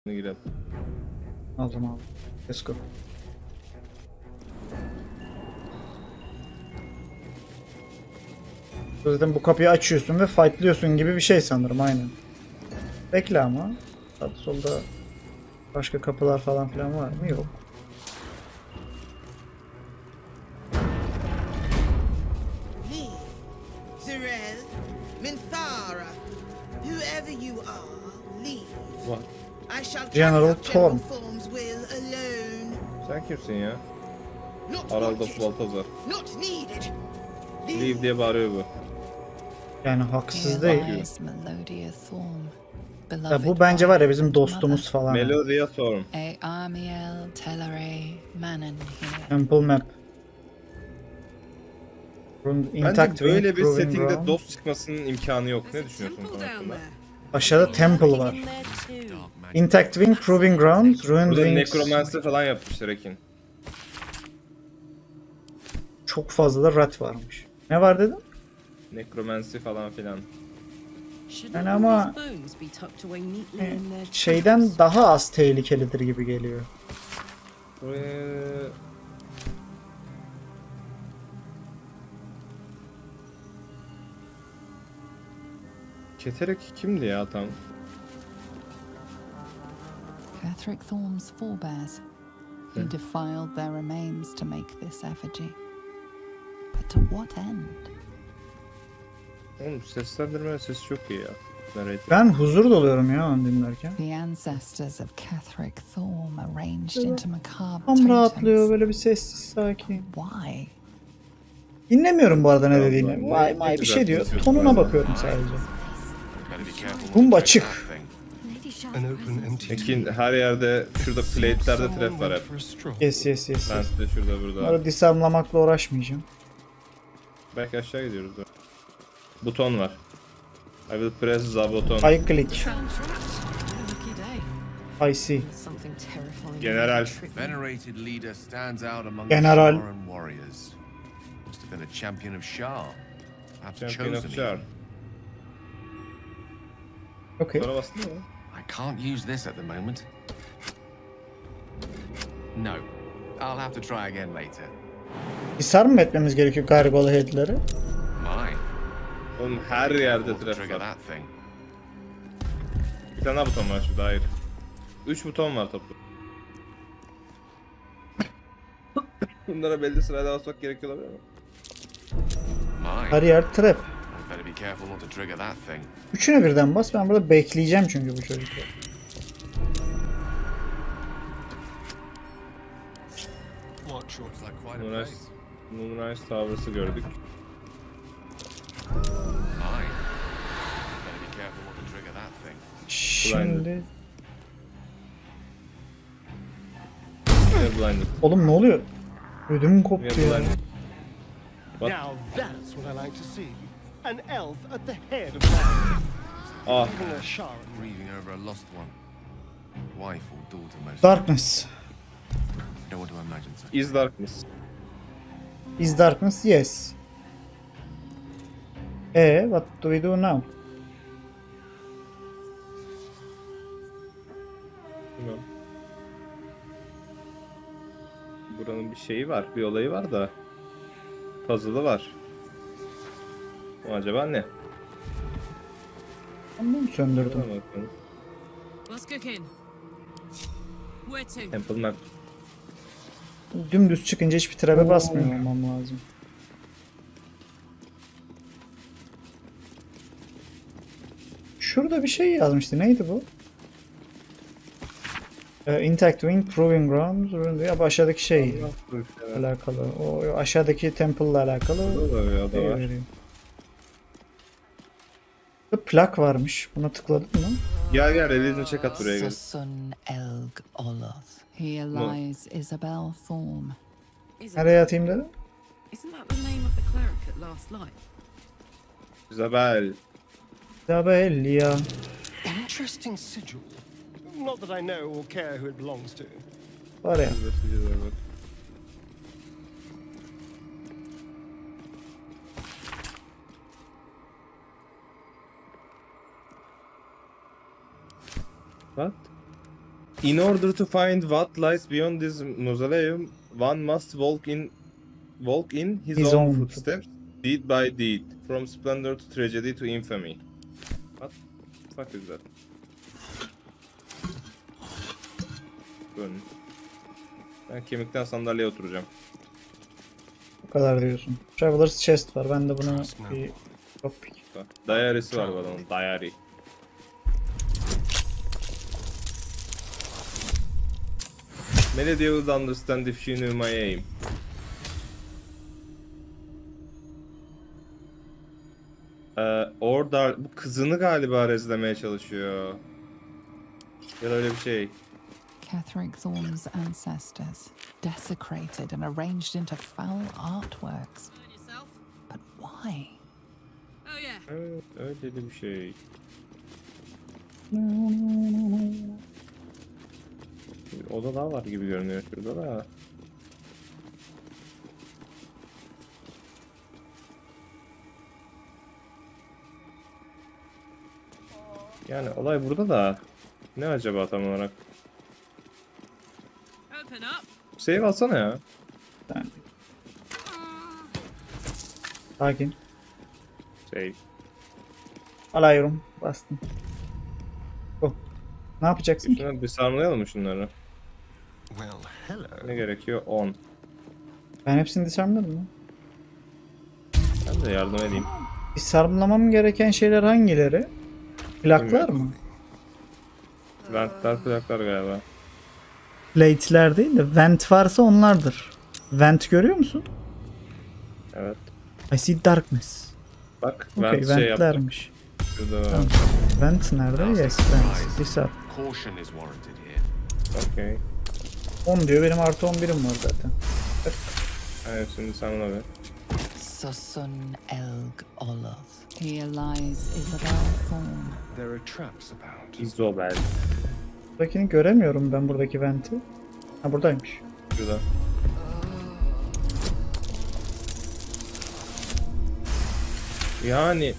Girelim. Aldım abi. Let's go. Zaten bu kapıyı açıyorsun ve fightlıyorsun gibi bir şey sanırım, aynen. Bekle ama. Sağda solda başka kapılar falan filan var mı? Yok. Lee, Zerel, Minthara, whoever you are, leave. What? I shall carry General out General Thorm. Thorm's will alone. Sen kimsin ya? Not Aralda wanted, Baltazar. not needed. Leave diye bağırıyor bu. Yani haksız değil. Lies Melodia Thorm, Ya bu beloved bence var ya wife bizim and dostumuz mother. falan. Melodia Thorm. A Armiel Telere Manon here. Temple map. Intact Bence böyle wing, bir proving settingde ground. dost çıkmasının imkanı yok. Ne düşünüyorsun konu hakkında? Aşağıda temple var. Intact wing, proving ground, ruined Burada wings. necromancy falan yapmışlar Ekin. Çok fazla da rat varmış. Ne var dedim? Necromancy falan filan. Yani ama şeyden daha az tehlikelidir gibi geliyor. Buraya... Keterek kimdi ya tam? Catherick Thorm's forebears. He defiled their remains to make this effigy. But to what end? Oğlum seslendirme sesi çok iyi ya. Narrative. Ben huzur doluyorum ya onu dinlerken. The ancestors of Catherick Thorm arranged into macabre Tam rahatlıyor, totems. böyle bir sessiz sakin. Why? Dinlemiyorum bu arada ne dediğini. Allah. Vay vay bir şey diyor. Güzel Tonuna konuşuyorsun. bakıyorum sadece. Better be careful not Bumba to break çık. that thing. An open empty Ekin her yerde şurada plate'lerde trap var hep. for a stroll. Yes yes yes. Ben size şurada burada. Bunları disarmlamakla uğraşmayacağım. Belki aşağı gidiyoruz. Buton var. I will press the button. I click. I see. General. Venerated leader stands out among General. the Sharan warriors. Must have been a champion of Shar. Perhaps Champion of chosen Char. even. Okay. Sonra bastın mı? I can't use this at the moment. No. I'll have to try again later. Disarm mı etmemiz gerekiyor gargoyle head'leri? Mine. Oğlum her yerde Careful to trap trigger var. that thing. Bir tane daha buton var şurada, hayır. 3 buton var toplu. Bunlara belli sırayla basmak gerekiyor olabilir mi? Mine. Her yer trap. Better be careful not to trigger that thing. Üçüne birden bas, ben burada bekleyeceğim çünkü bu çocukları. What short? Looks like quite a Moonrise, place. Moonrise Towers'ı gördük. Mine. Better be careful not to trigger that thing. Şimdi... We're blinded. Oğlum ne oluyor? Ödüm We koptu are ya. blinded. What? Now that's what I like to see. An elf at the head of that. Ah, Even a Sharan. Grieving over a lost one. Wife or daughter, most. Darkness. Don't want to imagine so. is darkness. Is darkness? Yes. What do we do now? Bilmiyorum. Buranın bir şeyi var, bir olayı var da. Puzzle'ı var. O acaba ne? Ben bunu söndürdüm. Buna bakalım. What's cooking? Where to? Temple Map. Dümdüz çıkınca hiçbir trap'e basmıyor olmam lazım. Şurada bir şey yazmıştı. Neydi bu? Intact wing, proving ground. Ya bu aşağıdaki şey alakalı. O aşağıdaki temple'la alakalı. Burada da bir şey ada var. veriyor. Burada plak varmış. Buna tıkladık mı? Gel gel, release'ini check at buraya gel. Susun Elg Oloth. Here lies Isabel Thorm. Nereye atayım dedim? Isn't that the name of the cleric at Last Light? Isabel. Isabel ya. Interesting sigil. Not that I know or care who it belongs to. Var ya. What? In order to find what lies beyond this mausoleum, one must walk in his own footsteps, deed by deed, from splendor to tragedy to infamy. What the fuck is that? Dön. Ben kemikten sandalyeye oturacağım. Bu kadar diyorsun. Traveler's Chest var. Ben de bunu bir lockpick. Bak, diary'si var bu adamın. Diary. Melody would understand if she knew my aim. Orada bu kızını galiba rezlemeye çalışıyor. Ya da öyle bir şey. Ketheric Thorm's ancestors, desecrated and arranged into foul artworks. Burn yourself. But why? Oh yeah. Evet, öyle bir şey. Bir oda daha var gibi görünüyor şurada da. Yani olay burada da. Ne acaba tam olarak? Open up. Save alsana ya. Sakin. Save. Alıyorum. Bastım. Oh. Ne yapacaksın ki? Şuna bir sarmalayalım mı şunları? Well, hello. Ne gerekiyor? 10. Ben hepsini disarmladım mı? Ben de yardım edeyim. Disarmlamam gereken şeyler hangileri? Plaklar Bilmiyorum. mı? Ventler plaklar galiba. Plate'ler değil de vent varsa onlardır. Vent görüyor musun? Evet. I see darkness. Bak Okay, vent şey yaptım. ventlermiş. Şurada var. Tamam. Vent nerede? Yes, vent. Disarm. Caution is warranted here. Okey. 10 diyor. Benim artı 11'im var zaten. Evet şimdi sen ona ver. Sosun Elg Oloth. Here lies Isabel Thorm. There are traps about. Isobel. Buradakini göremiyorum ben, buradaki venti. Ha, buradaymış. Şurada. Yani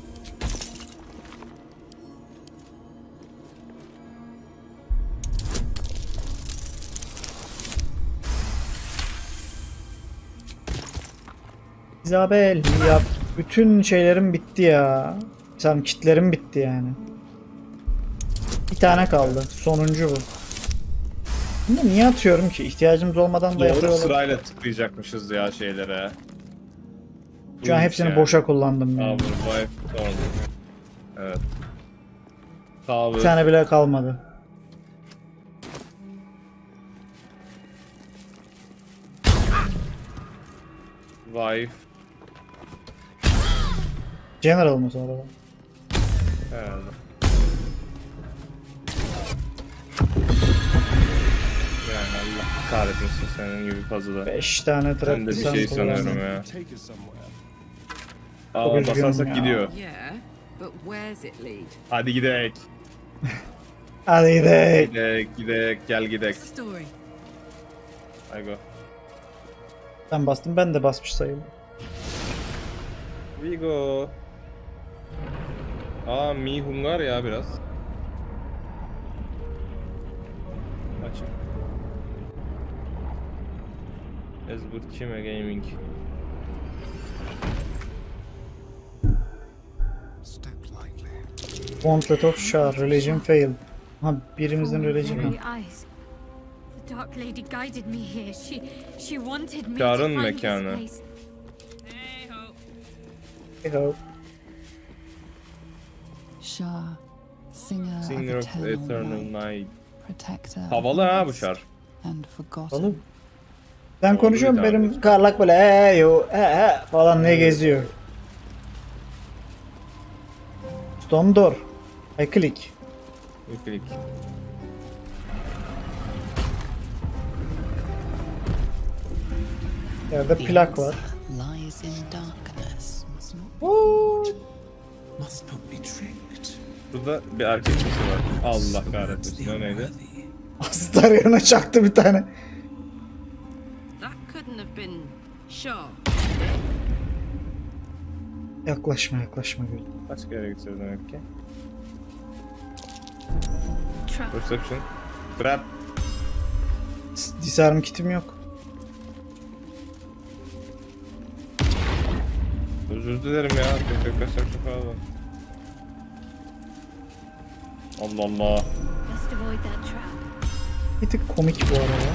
Isabel ya, bütün şeylerim bitti ya. Sen kitlerim bitti yani. Bir tane kaldı. Sonuncu bu. Bunu niye atıyorum ki? İhtiyacımız olmadan da doğru yapıyorlar. sırayla tıklayacakmışız ya şeylere. Şu an Buymuş hepsini yani. boşa kullandım yani. Tower, Wife, Thorn. Evet. Bir Tower. tane bile kalmadı. Wife. General mı sonra? Herhalde. Yani Allah kahretmesin senin gibi puzzle'da. 5 tane Ben de trap bir şey sanıyorum ya. Take us somewhere. Aa üzgünüm basarsak ya. gidiyor. Yeah, but where's it lead? Hadi gidek. Hadi gidelim. Gidek gel gidek. What's the story? Hay go. Sen bastın, ben de basmış sayılır. We go. Aa Mi Hungar ya biraz. Aç. Ezburt Kime Gaming. Step lightly. Gauntlet of Shar, Religion failed. Ha, birimizin religion'ı. Very eyes. The Dark Lady guided me here. She wanted me Çağrı'nın to find this mekanı. place. Hey ho. Hello. Shah, singer, Singer of of Eternal, Eternal Night, Night. protector of Havalı the ha bu West şar. and forgotten. Oğlum. Ben Oldu konuşuyorum, bir tane. benim karlak böyle yo falan ne geziyor. Stone door. I click. Yükledik. Yerde plak var. Lies in darkness. Must not be tricked. Burada bir erkek sesi var. Allah kahretmesin. O neydi? Astar yerine çaktı bir tane. That couldn't have been Shah. Yaklaşma gül. Başka yere gideceğiz demek ki. Trap. Perception. Trap. Disarm kitim yok. Özür dilerim ya. Çok pardon. Allah Allah. Must avoid that trap. Bir tık komik bu arada.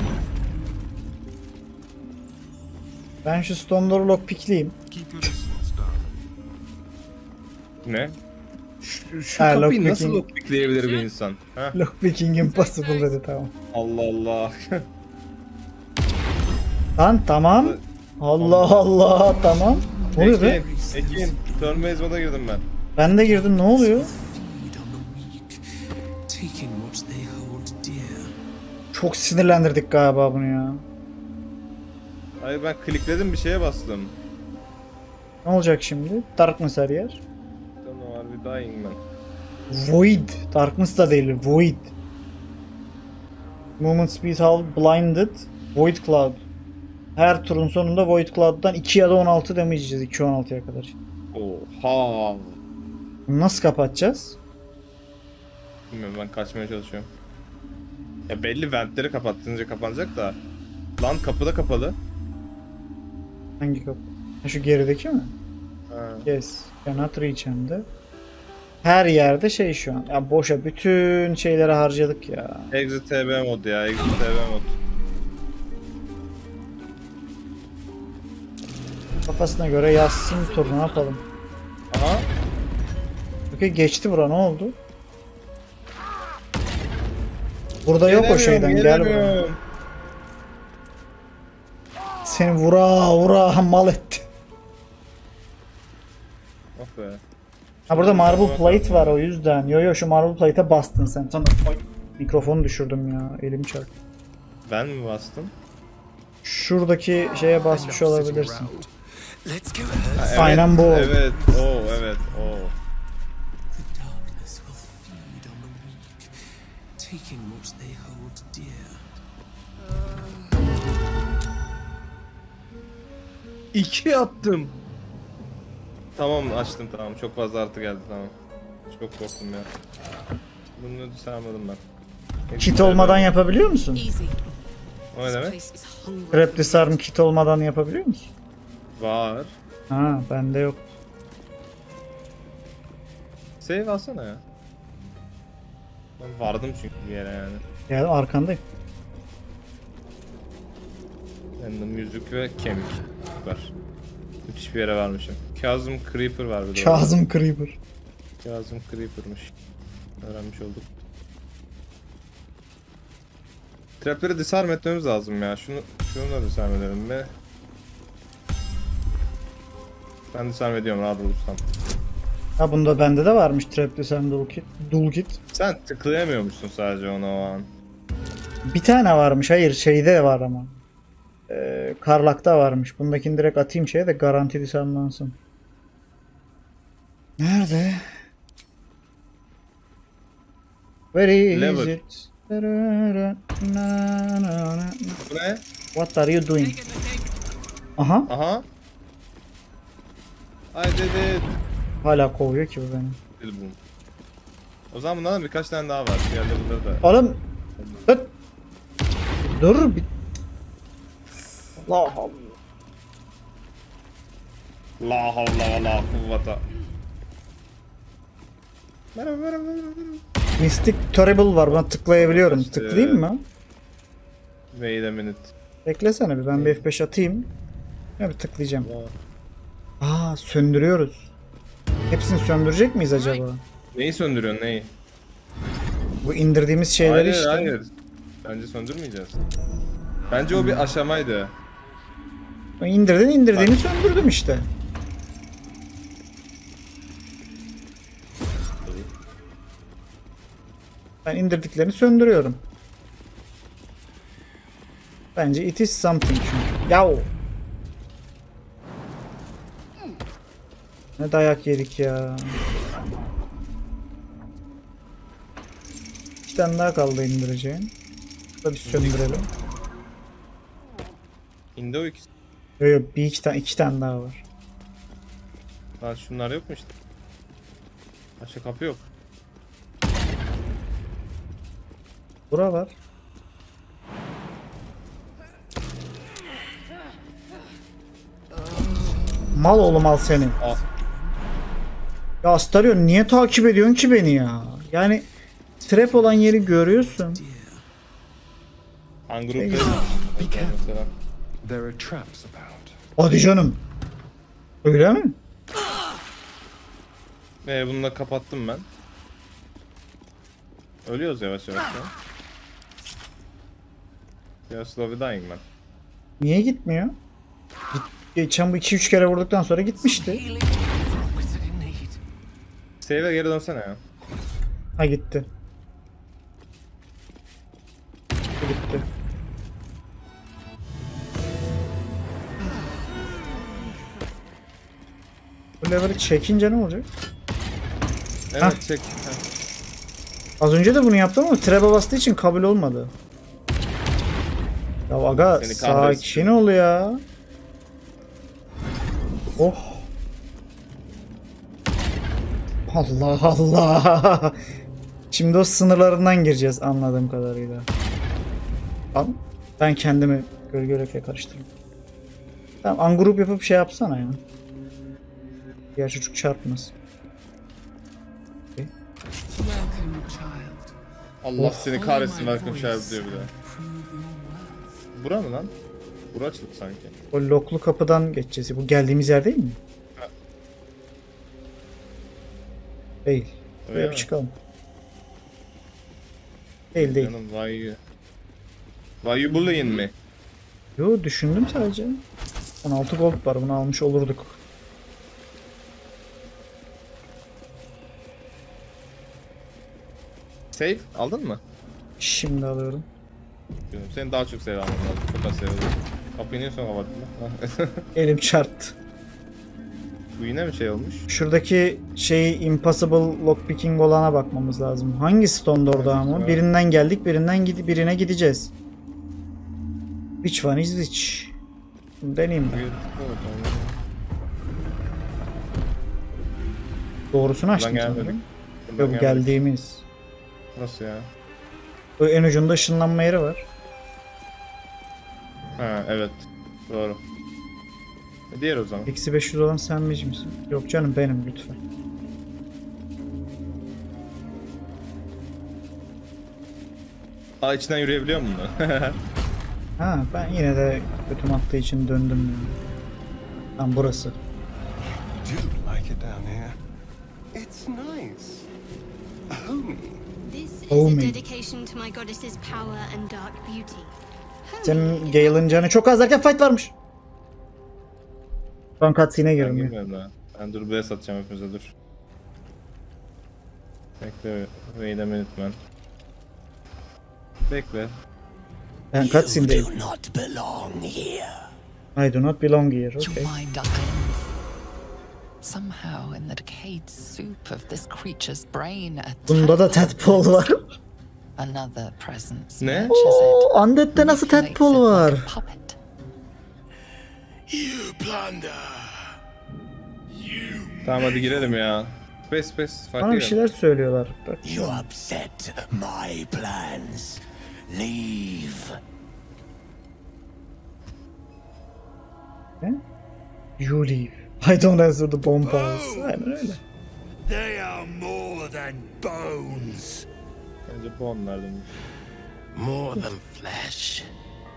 Ben şu Stormlord'u lockpickleyeyim. Keep your distance, darling. Ne? Şu Ha, kapıyı lockpicking. nasıl lockpickleyebilir bir insan? Ha? Lockpicking impossible dedi, tamam. Allah Allah. Lan tamam. Allah Allah, tamam. Ne oluyor be? Ekin. Turn based moda girdim ben. Ben de girdim, ne oluyor? Feed on the weak, taking what they hold dear. Çok sinirlendirdik galiba bunu ya. Hayır ben klikledim bir şeye bastım. Ne olacak şimdi? Darkness her yer. Don't know are we dying man. Void. Darkness da değil, Void. Movement speed half blinded. Void Cloud. Her turun sonunda Void Cloud'dan 2 ya da 16 damage yiyeceğiz. 2-16'ya kadar. Oha. Bunu nasıl kapatacağız? Bilmiyorum ben kaçmaya çalışıyorum. Ya belli ventleri kapattığınca kapanacak da. Lan kapı da kapalı. Hangi kapı? Ha, şu gerideki mi? Ha. Yes. Cannot reach hem de. Her yerde şey şu an. Ya boşa bütün şeyleri harcadık ya. Exit TB mod ya. Exit TB mod. Kafasına göre yazsın tur, ne yapalım? Aha. Okey, geçti bura, ne oldu? Burada yok o şeyden, gel buraya. Gelemiyorum. Seni vura mal etti. Oh be. Ha, burada marble plate var o yüzden. Yo şu marble plate'e bastın sen. Sana ay, mikrofonu düşürdüm ya, elim çarptı. Ben mi bastım? Şuradaki şeye basmış olabilirsin. Let's go ahead. Ha, evet, Aynen bu. Evet. Evet. The darkness will feed on the weak, taking what they hold dear. 2 attım. Tamam açtım tamam. Çok fazla artı geldi tamam. Çok korktum ya. Bunu sarmadım ben. Kit olmadan yapabiliyor musun? Easy. O ne This demek? place is hungry. Trap disarm kit olmadan yapabiliyor musun? Var. Ha, bende yok. Save alsana ya. Ben vardım çünkü bir yere yani. Gel, arkandayım. Random müzik ve kemik var. Müthiş bir yere varmışım. Kazım Creeper var bir de. Kazım Creeper. Kazım Creeper'mış. Öğrenmiş olduk. Trapleri disarm etmemiz lazım ya. Şunu da disarm edelim be. Ben disarm ediyorum rahat olursan. Ha, bunda bende de varmış trap disarm dual kit. Sen tıklayamıyormuşsun sadece onu o an. Bir tane varmış, hayır şeyde de var ama. Karlak'ta varmış. Bundakini direkt atayım şeye de garanti disarmlansın. Nerede? Where is Level. it? Bu ne? What are you doing? Aha. Aha. I did it. Hala kovuyor ki bu beni. Bilbum. O zaman bundan birkaç tane daha var. Diğerleri burada da. Oğlum. Dur bir. Allah Allah. La havla ve la kuvvata. Merhaba. Mystic Terrible var, buna tıklayabiliyorum. İşte. Tıklayayım mı? Wait a minute. Beklesene bir, ben bir F5 atayım. Ya bir tıklayacağım. Aa, söndürüyoruz. Hepsini söndürecek miyiz acaba? Neyi söndürüyorsun neyi? Bu indirdiğimiz şeyleri Hayır işte. hayır. Bence söndürmeyeceğiz. Bence o bir aşamaydı. İndirdiğini söndürdüm işte. Ben indirdiklerini söndürüyorum. Bence it is something çünkü. Yahu. Ne dayak yedik ya. 2 tane daha kaldı indireceğim. Da bir söndürelim. İndi o ikisi. Yok, iki tane daha var. Lan şunlar yok mu işte? Başka kapı yok. Bura var. Mal oğlum al seni. Ah. Ya Astarion niye takip ediyorsun ki beni ya? Yani trap olan yeri görüyorsun. Ungroup Be mesela. There are traps about. Hadi canım. Öyle mi? Bunu da kapattım ben. Ölüyoruz yavaş yavaş ya. Ya slowly dying man. Niye gitmiyor? Geçen bu 2-3 kere vurduktan sonra gitmişti. Save'e geri dönsene ya. Ha gitti. Gitti. Bu level'i çekince ne olacak? Evet Hah. çek. Az önce de bunu yaptım ama trap'e bastığı için kabul olmadı. Ya aga Seni kahretsin. sakin ol ya. Oh. Allah Allah. Şimdi o sınırlarından gireceğiz anladığım kadarıyla. Al. Ben kendimi gölgelikle karıştırdım. Tamam ungroup yapıp şey yapsana ya. Diğer çocuk çarpmasın. Welcome, child. Allah seni kahretsin Follow my Welcome Child voice. diyor bir de. Prove your worth. Bura mı lan? Bura açıldı sanki. O loklu kapıdan geçeceğiz. Bu geldiğimiz yer değil mi? Ha. Değil. Öyle Buraya bir mi? çıkalım. Değil değil. Canım why you bullying me? Yo düşündüm sadece. 16 gold var bunu almış olurduk. Save aldın mı? Şimdi alıyorum. Bilmiyorum. Senin daha çok save alman lazım. Çok az save alıyorsun. Kapıyı niye son kapattın lan? Elim çarptı. Bu yine mi şey olmuş? Şuradaki şey impossible lockpicking olana bakmamız lazım. Hangi stone orada Hangisi ama? var? Birinden geldik, birine gideceğiz. Which one is which? Bunu deneyeyim ben. Doğrusunu Buradan açtım gelmedik. sanırım. Buradan Yok gelmedik. geldiğimiz. Nasıl ya? O en ucunda ışınlanma yeri var. Ha evet. Doğru. Diğer o zaman. Eksi 500 olan sen misin? Yok canım benim lütfen. Aa içinden yürüyebiliyor musun bunu? Ha ben yine de kötüm attığı için döndüm yani. Tam burası. Do like it down here. It's nice. Homey. This is Oh a me. dedication to my goddess's power and dark beauty. Senin Gale'ın canı çok az derken fight varmış. Ben cutscene'e Ben girdim ya. girmiyorum daha. Ben dur B satacağım hepimize dur. Bekle. Wait a minute man. Bekle. Ben cutscene'deyim. Do not belong here. I do not belong here. You Okay. mind ducklings. Somehow, in the decayed soup of this creature's brain, a Bunda da Tadpole var. another presence Ne? nurtures it. Oo, Undead'de nasıl manipulates Tadpole it var? like a puppet. You plunder. Tamam hadi girelim ya. Space. Farklı Bana bir girelim. şeyler söylüyorlar. Bak. You upset my plans. Leave. Ne? You leave. I don't answer the bomb calls. Aynen öyle. They are more than bones. Bence bu onlardanmış. More than flesh.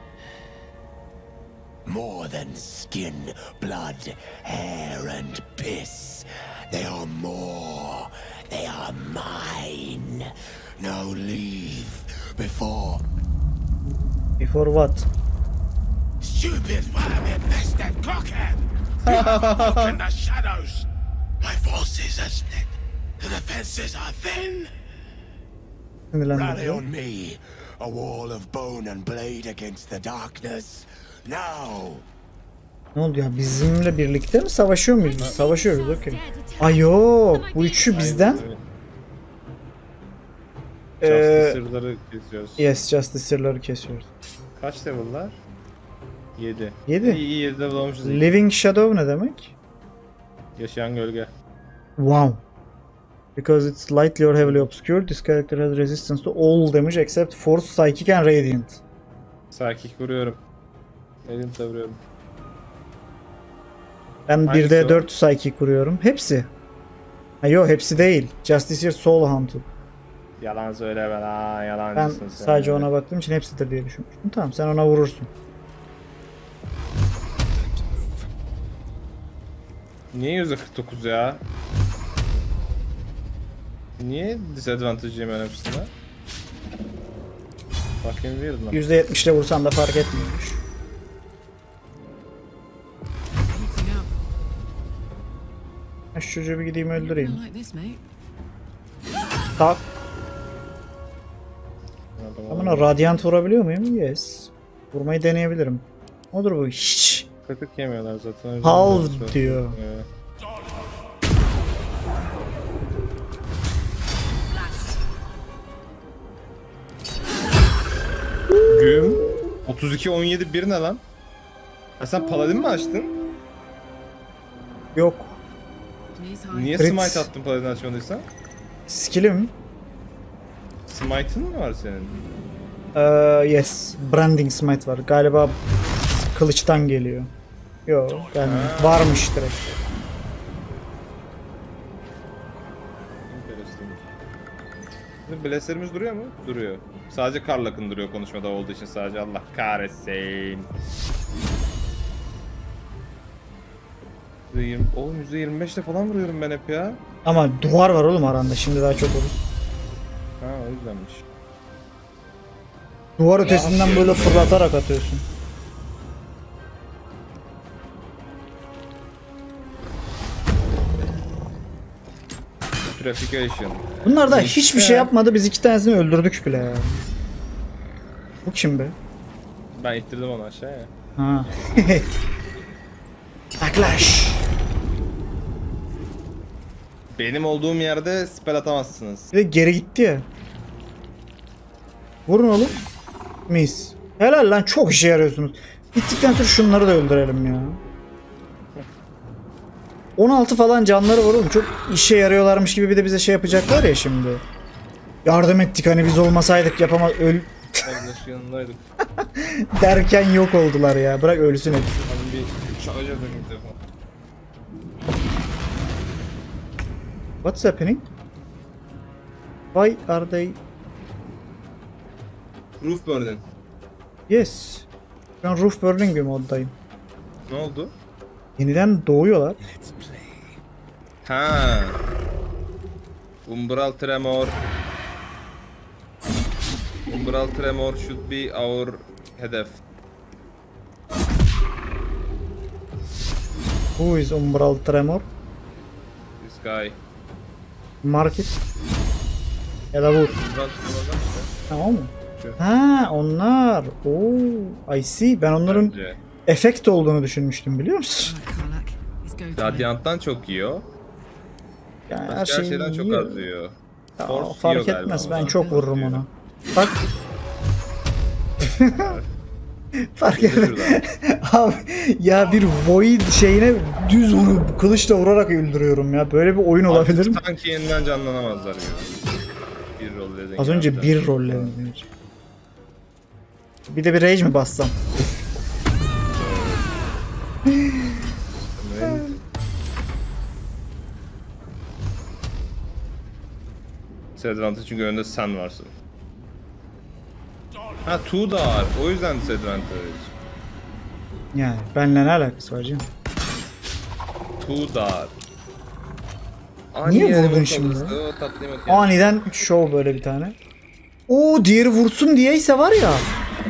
More than skin, blood, hair, and piss. They are more. They are mine. Now leave before Before what? stupid worm-infested cockhead. You have broken the shadows. My forces are split. The defenses are thin. Rally Sinirlendim. on me. A wall of bone and blade against the darkness. Now. Ne oldu ya? Bizimle birlikte mi savaşıyor muyuz? Biz savaşıyoruz okey. Ay yok. Bu üçü bizden. Justice'ları kesiyoruz. Yes, Justice'ları kesiyoruz. Kaç level'lar? 7. 7. İyi 7 level olmuşuz. Living Shadow ne demek? Yaşayan gölge. Wow. Because it's lightly or heavily obscured, this character has resistance to all damage except Force, Psychic and Radiant. Psychic vuruyorum. Elim vuruyorum. Ben Hangisi 1'de o? 4 psyche kuruyorum. Hepsi. Ha, yok hepsi değil. Justice Soul Hunter. Yalan söyleme lan, Ben yalancısın sen. sadece ona baktığım için hepsidir diye düşünmüştüm. Tamam, sen ona vurursun. Niye %49 ya? Niye disadvantage'yım ben hepsine? Fucking weird lan. %70 ile vursan da fark etmiyormuş. Heating up. Ben şu çocuğu bir gideyim öldüreyim. I like this, mate. Tak. Ben buna radyant vurabiliyor muyum? Yes. Vurmayı deneyebilirim. Odur bu. Hiç. Kötü yemiyorlar zaten. o yüzden Halv biraz çok- diyor. Evet. Güm 32-17 1 ne lan? Ha sen paladin mi açtın? Yok. Knees high. Niye Fritz. smite attın paladin açmadıysan? Skill'im. Smite'ın mı var senin? Yes. Branding Smite var. Galiba kılıçtan geliyor. Yok gelmiyor. Varmış direkt. Interesting. Şimdi blesslerimiz duruyor mu? Duruyor. Sadece Karlak'ın duruyor konuşmada olduğu için sadece, Allah kahretsin. %20, oğlum %25'le falan vuruyorum ben hep ya. Ama duvar var oğlum aranda. Şimdi daha çok olur. Ha o yüzdenmiş. Duvar ötesinden böyle fırlatarak atıyorsun. Purification. Bunlar da hiçbir şey yapmadı. Biz 2 tanesini öldürdük bile ya. Bu kim be? Ben ittirdim onu aşağıya. Ha. Backlash. Benim olduğum yerde spell atamazsınız. Bir de geri gitti ya. Vurun oğlum. Mis. Helal lan, çok işe yarıyorsunuz. Bittikten sonra şunları da öldürelim ya. 16 falan canları var oğlum. Çok işe yarıyorlarmış gibi bir de bize şey yapacaklar ya şimdi. Yardım ettik hani biz olmasaydık yapamaz Kardeş yanındaydık. derken yok oldular ya. Bırak ölsün hepsi. Ben bir çalacak dedim telefon. What's happening? Why are they... Roof burning. Yes. Şu an roof burning bir moddayım. Ne oldu? Yeniden doğuyorlar. Ha. Umbral tremor. Umbral tremor should be our hedef. Who is Umbral Tremor? This guy. Market. Ya da bu. Umbral tremor'dan işte. Tamam mı? Ha onlar. Oo, I see. Ben onların Bence. efekt olduğunu düşünmüştüm, biliyor musun? Right, Karlak. Let's go to it. Radyant'tan çok yiyor. Yani her Başka her şeyi şeyden çok yiyor. az yiyor. Ya, Force fark yiyor galiba etmez. ama. Ben çok vururum Yiyor. ona. Bak. Fark Bir de etmez. şuradan. Abi ya bir void şeyine düz onu kılıçla vurarak öldürüyorum ya. Böyle bir oyun olabilir mi? Sanki yeniden canlanamazlar gibi. Bir rol Az önce bir rolle oynuyor. Bir de bir rage mi bassam? Disadvantage çünkü önünde sen varsın. Ha two da var. O yüzden disadvantage. Yani benimle ne alakası var canım? Two da. Niye vurdun şimdi? O tatlıyım Aniden show böyle bir tane. Oo, diğeri vursun diyeyse var ya.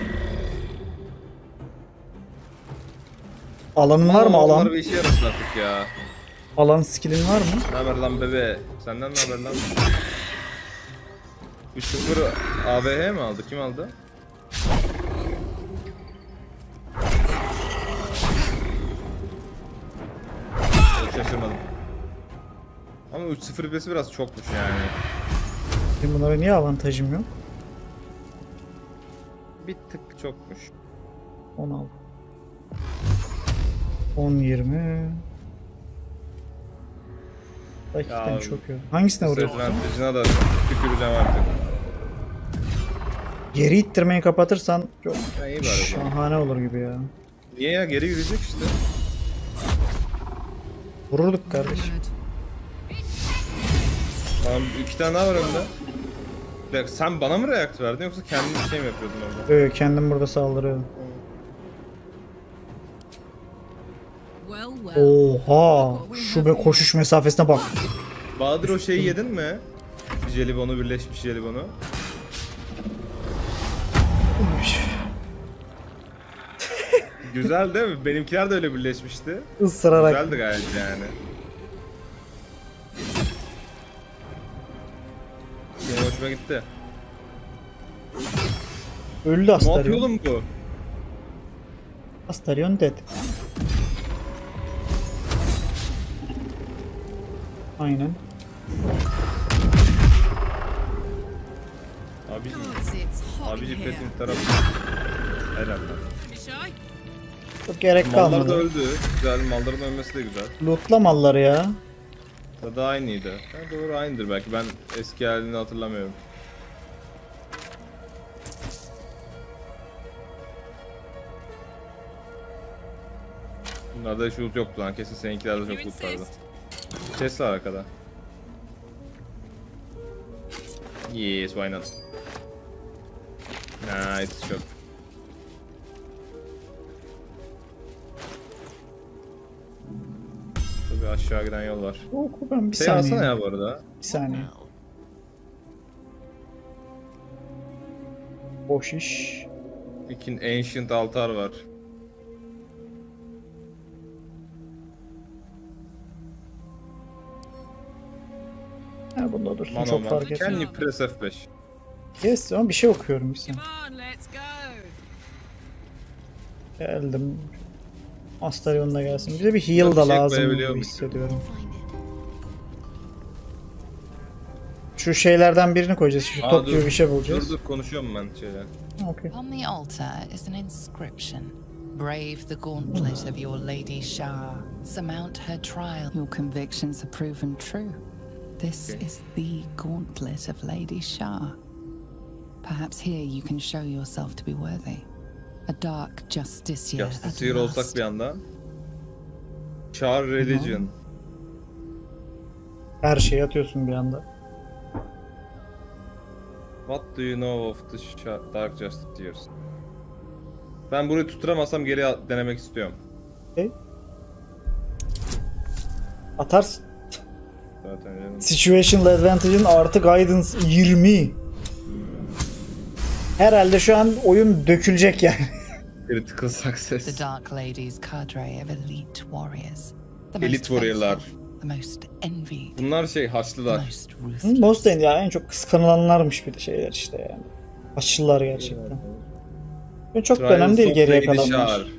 Alanın var mı alan? Onlar bir işe yarasın artık ya. Alan skill'in var mı? Ne haber lan bebe? Senden ne haber lan? 3-0 ABH mi aldı? Kim aldı? Çok şaşırmadım. Ama 3-0 birisi biraz çokmuş yani. Benim bunlara niye avantajım yok? Bir tık çokmuş. 16. 10-20. Dakikaten Ya, çok yok. Hangisine vuruyorsun? Disadvantage'ına da tüküreceğim artık. Geri ittirmeyi kapatırsan çok Ya iyi bari o zaman. şahane olur gibi ya. Niye ya? Geri yürüyecek işte. Vururduk kardeşim. Word. Tamam 2 tane daha var önde. Bak sen bana mı react verdin yoksa kendin bir şey mi yapıyordun orada? Kendim burada saldırıyorum. Well, well. Oha! Şu be koşuş mesafesine bak. Bahadır o şeyi yedin mi? Jelibonu, birleşmiş jelibonu. Güzel değil mi? Benimkiler de öyle birleşmişti. Isırarak. Güzeldi gayet yani. Benim hoşuma gitti. Öldü Ne yapıyor Astarion. oğlum bu? Astarion dead. Aynen. Abicim, Gods, it's hot in abicim here. petin tarafı. Helal lan. Be shy. Çok gerek Mallar da kalmadı. öldü. Güzel, malların ölmesi de güzel. Lootla malları ya. Tadı aynıydı. Ha, doğru aynıdır belki. Ben eski halini hatırlamıyorum. Bunlarda hiç loot yoktu lan. Kesin seninkilerde You çok loot vardı. insist. Chest var arkada. Yes, why not? Nah, it's çok. Tabii aşağı giden yol var. Oku ben bir Şey saniye. alsana ya bu arada. Bir saniye. Boş iş. İkin Ancient altar var. Ha bunda dursun Mano çok man. fark etmez. Can you press F5? Yes ama bir şey okuyorum bir saniye. Come on, let's go. Geldim. Astarion da gelsin. Bize bir heal da Bir şey lazım koyabiliyor gibi muyuz? hissediyorum. Şu şeylerden birini koyacağız. Şu Aa, top dur. gibi bir şey Dur bulacağız. dur konuşuyorum ben şeyler. Okay. On the altar is an inscription. Brave the gauntlet of your Lady Shah. Surmount her trial. Your convictions are proven true. This Okay. is the gauntlet of Lady Shah. Perhaps here you can show yourself to be worthy. A dark justiciar at Justiceer olsak last. bir anda. Char Religion. Her şeyi atıyorsun bir anda. What do you know of the Dark Justiciars? Ben burayı tutturamazsam geri denemek istiyorum. Atarsın. Zaten canım. Situational Advantage'ın artı Guidance 20. Herhalde şu an oyun dökülecek yani. Critical The success. Dark Lady's cadre of elite warriors. The Elite most warrior'lar. faithful, the most envied, Bunlar şey the Haçlılar. most ruthless. Most End ya en çok kıskanılanlarmış bir de şeyler işte yani. Haçlılar gerçekten. Ve çok da önemli değil geriye kalanlar.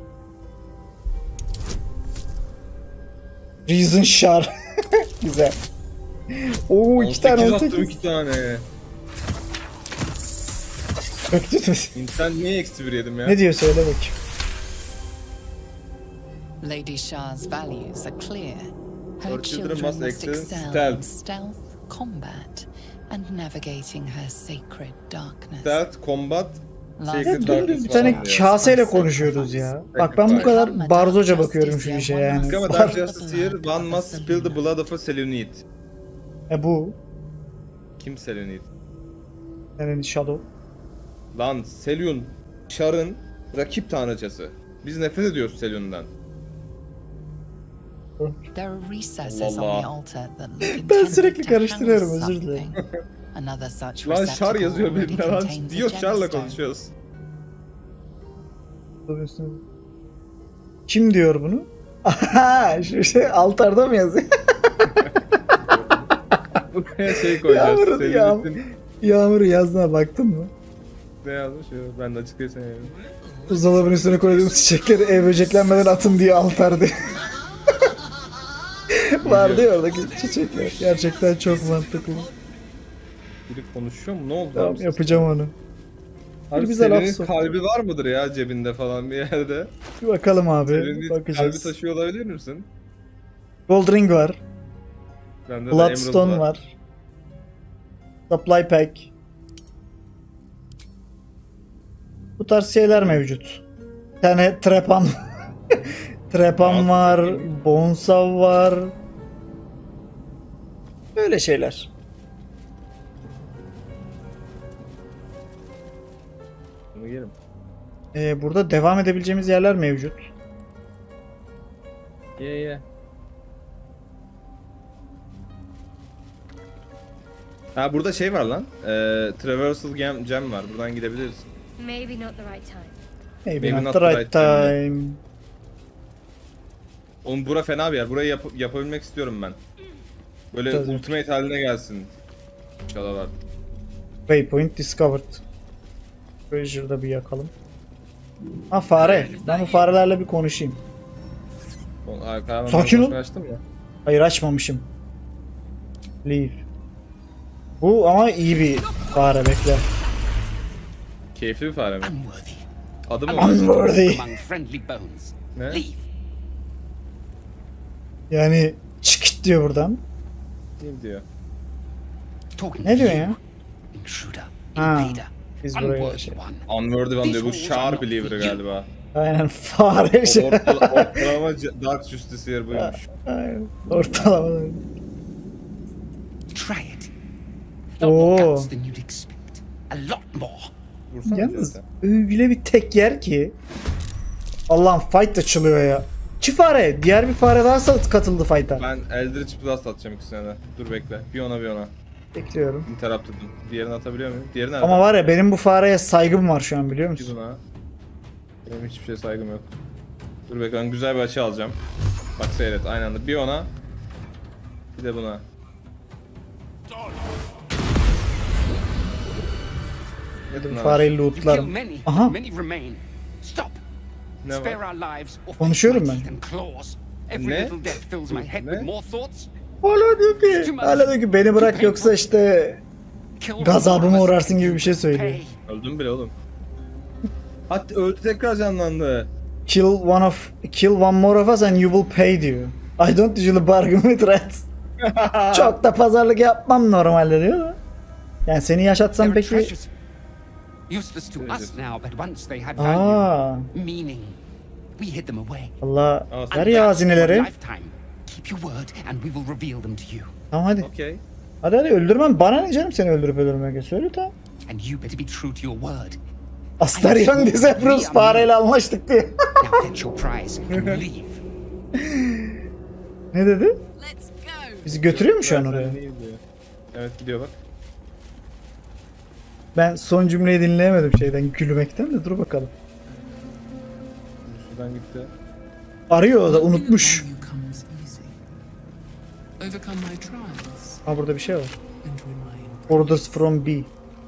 Reason Shar. Güzel. Oo 2 tane 18 attım 18. 2 tane. Öktünüz. İnsan niye eksi 1 yedim ya? Ne diyor söyle bakayım. Lady Shah's values are clear. Her Her children children must must excel in excel in stealth. stealth, combat, and navigating her sacred darkness. Stealth, Combat, Last Sacred Ya Darkness dur bir tane falan diyor. kaseyle konuşuyoruz ya. Bak ben bu kadar barzoca bakıyorum şu işe yani. Become a Dark Justiciar, one must spill the blood of a Seleucid. Bu. Kim Seleucid? Yani Shadow. Lan Seleucid, Char'ın rakip tanrıçası. Biz nefret ediyoruz Seleucid'den. There are recesses Allah on Allah. the altar that look Ben intended sürekli to karıştırıyorum, house özür dilerim. something. Another such Lan Char receptacle yazıyor already benimle lan. contains a Diyor Char'la gemstone. konuşuyoruz. Kim diyor bunu? Aha, şu şey altarda mı yazıyor? Buraya şey koyacağız. Yağmur, Seleucid'in Yağmur yazdığına baktın mı? ne yazmış? Ben de açıklayayım yani. Buzdolabının üstüne koyduğumuz çiçekleri ev böceklenmeden atın diye altar diye. Vardı ya oradaki çiçekler. Gerçekten çok mantıklı. Biri konuşuyor mu? Ne oldu? Tamam abi? yapacağım onu. Abi bize laf Seleucid'in sok. kalbi var mıdır ya cebinde falan bir yerde? Bir bakalım abi. Seleucid kalbi Bakacağız. taşıyor olabilir misin? Gold Ring var. Bende de Bloodstone Emerald var. Supply Pack. Bu tarz şeyler mevcut. Bir tane Trepan. Trepan var, Bonsav var. Böyle şeyler. Bunu yerim. Burada devam edebileceğimiz yerler mevcut. Ye. Ha burada şey var lan. Traversal gem var. Buradan gidebiliriz. Maybe not the right time. Maybe not the right time. Oğlum bura fena bir yer. Burayı yapabilmek istiyorum ben. Böyle Tabii. ultimate haline gelsin. Çalalar. Waypoint discovered. Treasure'da bir yakalım. Ha fare. Ben bu farelerle bir konuşayım. Sakin ol. Açtım ya. Hayır açmamışım. Leave. Bu ama iyi bir fare, bekle. Keyifli bir fare mi? Unworthy. Adı mı? Unworthy. Among friendly bones. Ne? Leave. Yani çıkıt diyor buradan. Değil diyor. Talking Ne to diyor you, ya? Intruder. Ha, Invader. biz buraya Unworthy şey. one. Unworthy one diyor. Bu Char Believer galiba. Aynen fare şey. Ortalama Dark Justiciar buymuş. Aynen, ortalama. Try it. Lot more Oo. guts than you'd expect. A lot more. Vursana Yalnız zaten. öyle bir tek yer ki. Allah'ım fight açılıyor ya. Çift fare. Diğer bir fare daha katıldı fight'a. Ben Eldritch Blast atacağım ikisine de. Dur bekle. Bir ona. Bekliyorum. Interrupt dedim. Diğerini atabiliyor muyum? Diğeri nerede? Ama var ya benim bu fareye saygım var şu an, biliyor Bir musun? buna. Benim hiçbir şeye saygım yok. Dur bekle, ben güzel bir açı alacağım. Bak seyret aynı anda. Bir ona. Bir de buna. Dedim Ne fareyi You kill lootlarım. many, Aha. but many remain. Stop. Ne Spare var? our lives or face Konuşuyorum my ben. teeth and claws. Every Ne? little death fills my head Ne? with more thoughts. Hala diyor ki beni bırak yoksa işte Kill one gazabıma more of us. uğrarsın gibi bir şey söylüyor. Pay. Öldüm bile oğlum. Hatta öldü, tekrar canlandı. Kill one more of us and you will pay diyor. I don't usually bargain with rats. Çok da pazarlık yapmam normalde diyor da. Yani seni yaşatsam They were peki... treasures. Useless to us now, but once they had Aa, value, meaning. We hid them away. Allah Aa, ver And ya that's hazineleri. one lifetime. Keep your word and we will reveal them to you. Tamam hadi. Okey. Hadi öldürmem. Bana ne canım seni öldürüp öldürmek. Söyle tamam. And you better be true to your word. Astaryon Disapprus fareyle anlaştık diye. Now fetch your prize and leave. Ne dedi? Let's go. Bizi götürüyor mu şu an oraya? İyi diyor. Evet gidiyor bak. Ben son cümleyi dinleyemedim şeyden, gülmekten de dur bakalım. Şuradan gitti. Arıyor o da, unutmuş. Value comes easy. Overcome my trials. Ha burada bir şey var. And remain. Orders from B.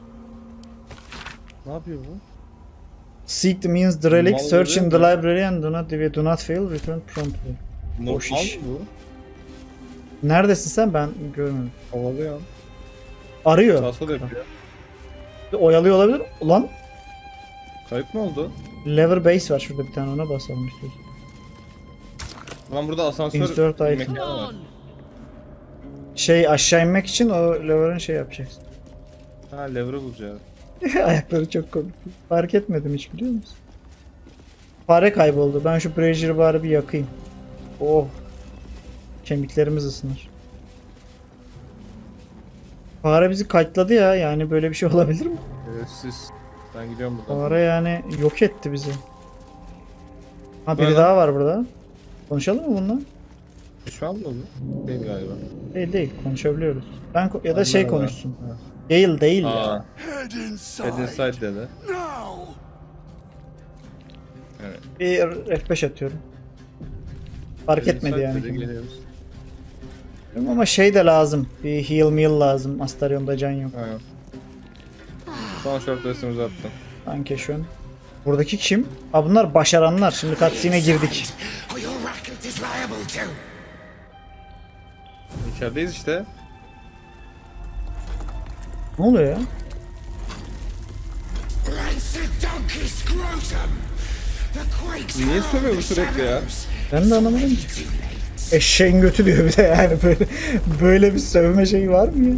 Ne yapıyor bu? Seek the means the relic, Mal search in the oluyor mu? library and do not fail, return promptly. Boş Normal iş. bu. Neredesin sen? Ben görmedim. Kovalıyor. Arıyor. Sağ sol yapıyor. Oyalıyor olabilir. Ulan Kayıp mı oldu? lever base var şurada bir tane, ona basalım istiyoruz. Lan burada asansör Insert item. mekanı var. Şey aşağı inmek için o lever'ın şey yapacaksın. Ha lever'ı bulacağız. Ayakları çok komik. Fark etmedim hiç, biliyor musun? Fare kayboldu. Ben şu Brazier bari bir yakayım. Oh. Kemiklerimiz ısınır. Fare bizi kayıtladı ya. Yani böyle bir şey olabilir mi? Evet siz. Ben gidiyorum buradan. Fare yani yok etti bizi. Ha biri Böyle. daha var burada. Konuşalım mı bununla? Düşman mı bu? Değil galiba. Değil konuşabiliyoruz. Ben ya da Aa, şey merhaba. konuşsun. Değil ya. Aa, Head inside. head inside dedi. Now. Evet. Bir F5 atıyorum. Fark Head etmedi inside yani. dedi, geliyoruz. Ama şey de lazım. Bir heal meal lazım. Astarion'da can yok. Aynen. Son short restimizi attım. Dankeschön. Buradaki kim? Ha bunlar başaranlar. Şimdi cutscene'e girdik. Or your racket is liable to. İçerideyiz işte. Ne oluyor ya? Rancid donkey scrotum. The quakes. Niye sövüyor bu sürekli ya? Ben de anlamadım ki. Eşeğin götü diyor bir de yani böyle bir sövme şeyi var mı ya?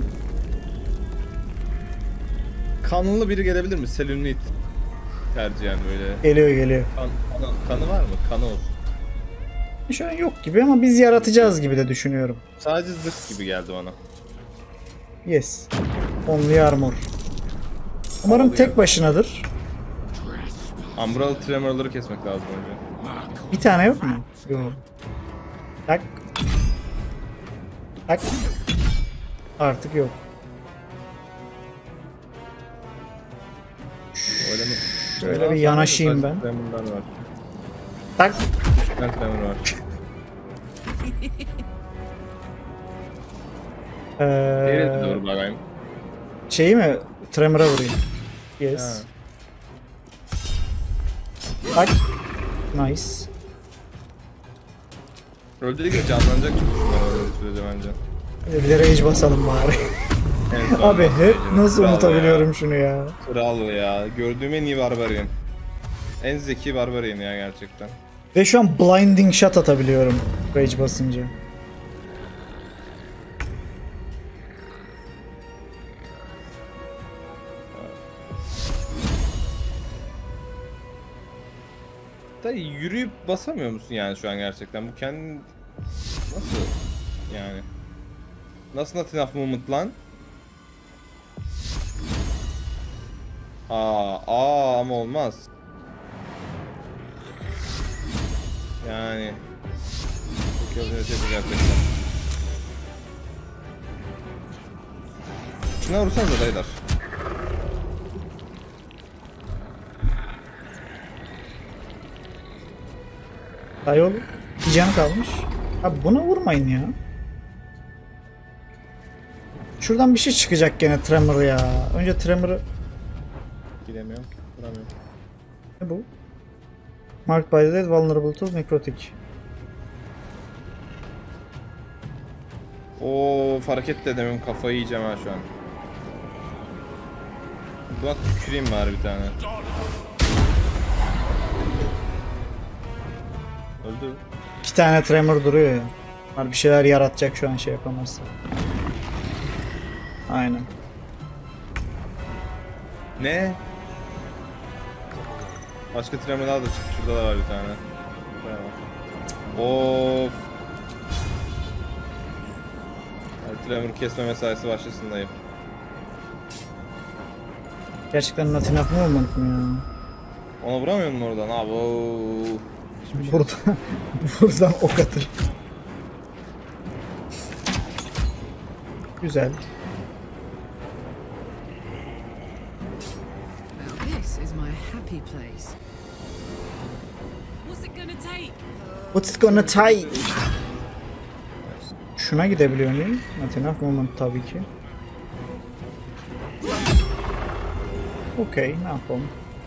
Kanlı biri gelebilir mi? Selünit tercihen böyle. Geliyor. Kanı var mı? Kanı olsun. Şu an yok gibi ama biz yaratacağız gibi de düşünüyorum. Sadece zırh gibi geldi bana. Yes. Only armor. Umarım Oldu tek geldi. başınadır. Umbral Tremor'ları kesmek lazım önce. Bir tane yok mu? Yok. Tak. Tak. Artık yok. Öyle mi? Şöyle bir yanaşayım ben. Tremor'lar var. Tak. Ben Tremor var. Nereye doğru bakayım? Şeyi mi? Tremor'a vurayım. Yes. Tak. Nice. Öldüğü gibi canlanacak çünkü şunlar öldüğü sürece bence. Bir de rage basalım bari. En son Abi nasıl Kral unutabiliyorum ya. şunu ya. Kral ya. Gördüğüm en iyi barbarıyım. En zeki barbarıyım ya gerçekten. Ve şu an blinding shot atabiliyorum rage basınca. Da yürüyüp basamıyor musun yani şu an gerçekten? Bu kendin... Nasıl? Yani... Nasıl not enough movement lan? Ama olmaz. Yani... Çok yazın ötesi gerçekten. Şuna vursanıza dayılar. Dayı oğlum. Bir canı kalmış. Abi buna vurmayın ya. Şuradan bir şey çıkacak gene Tremor ya. Önce Tremor'ı... Gidemiyorum. Vuramıyorum. Ne bu? Marked by the dead, vulnerable to necrotic. Hareket de edemiyorum, kafayı yiyeceğim ha şu an. Buna tüküreyim bari bir tane. Öldü. 2 tane Tremor duruyor ya. Bunlar bir şeyler yaratacak şu an şey yapamazsa. Aynen. Ne? Başka tremorlar da çıktı. Şurada da var bir tane. Of. Hadi tremor kesme mesaisi başlasın dayım. Gerçekten not enough movement mu ya? Ona vuramıyor musun oradan? Abo. Buradan ok atır. Güzel. Now this is my happy place. What's it gonna take? What's it gonna take? Şuna gidebiliyor muyum? Not enough movement tabii ki. Okey, ne yapalım?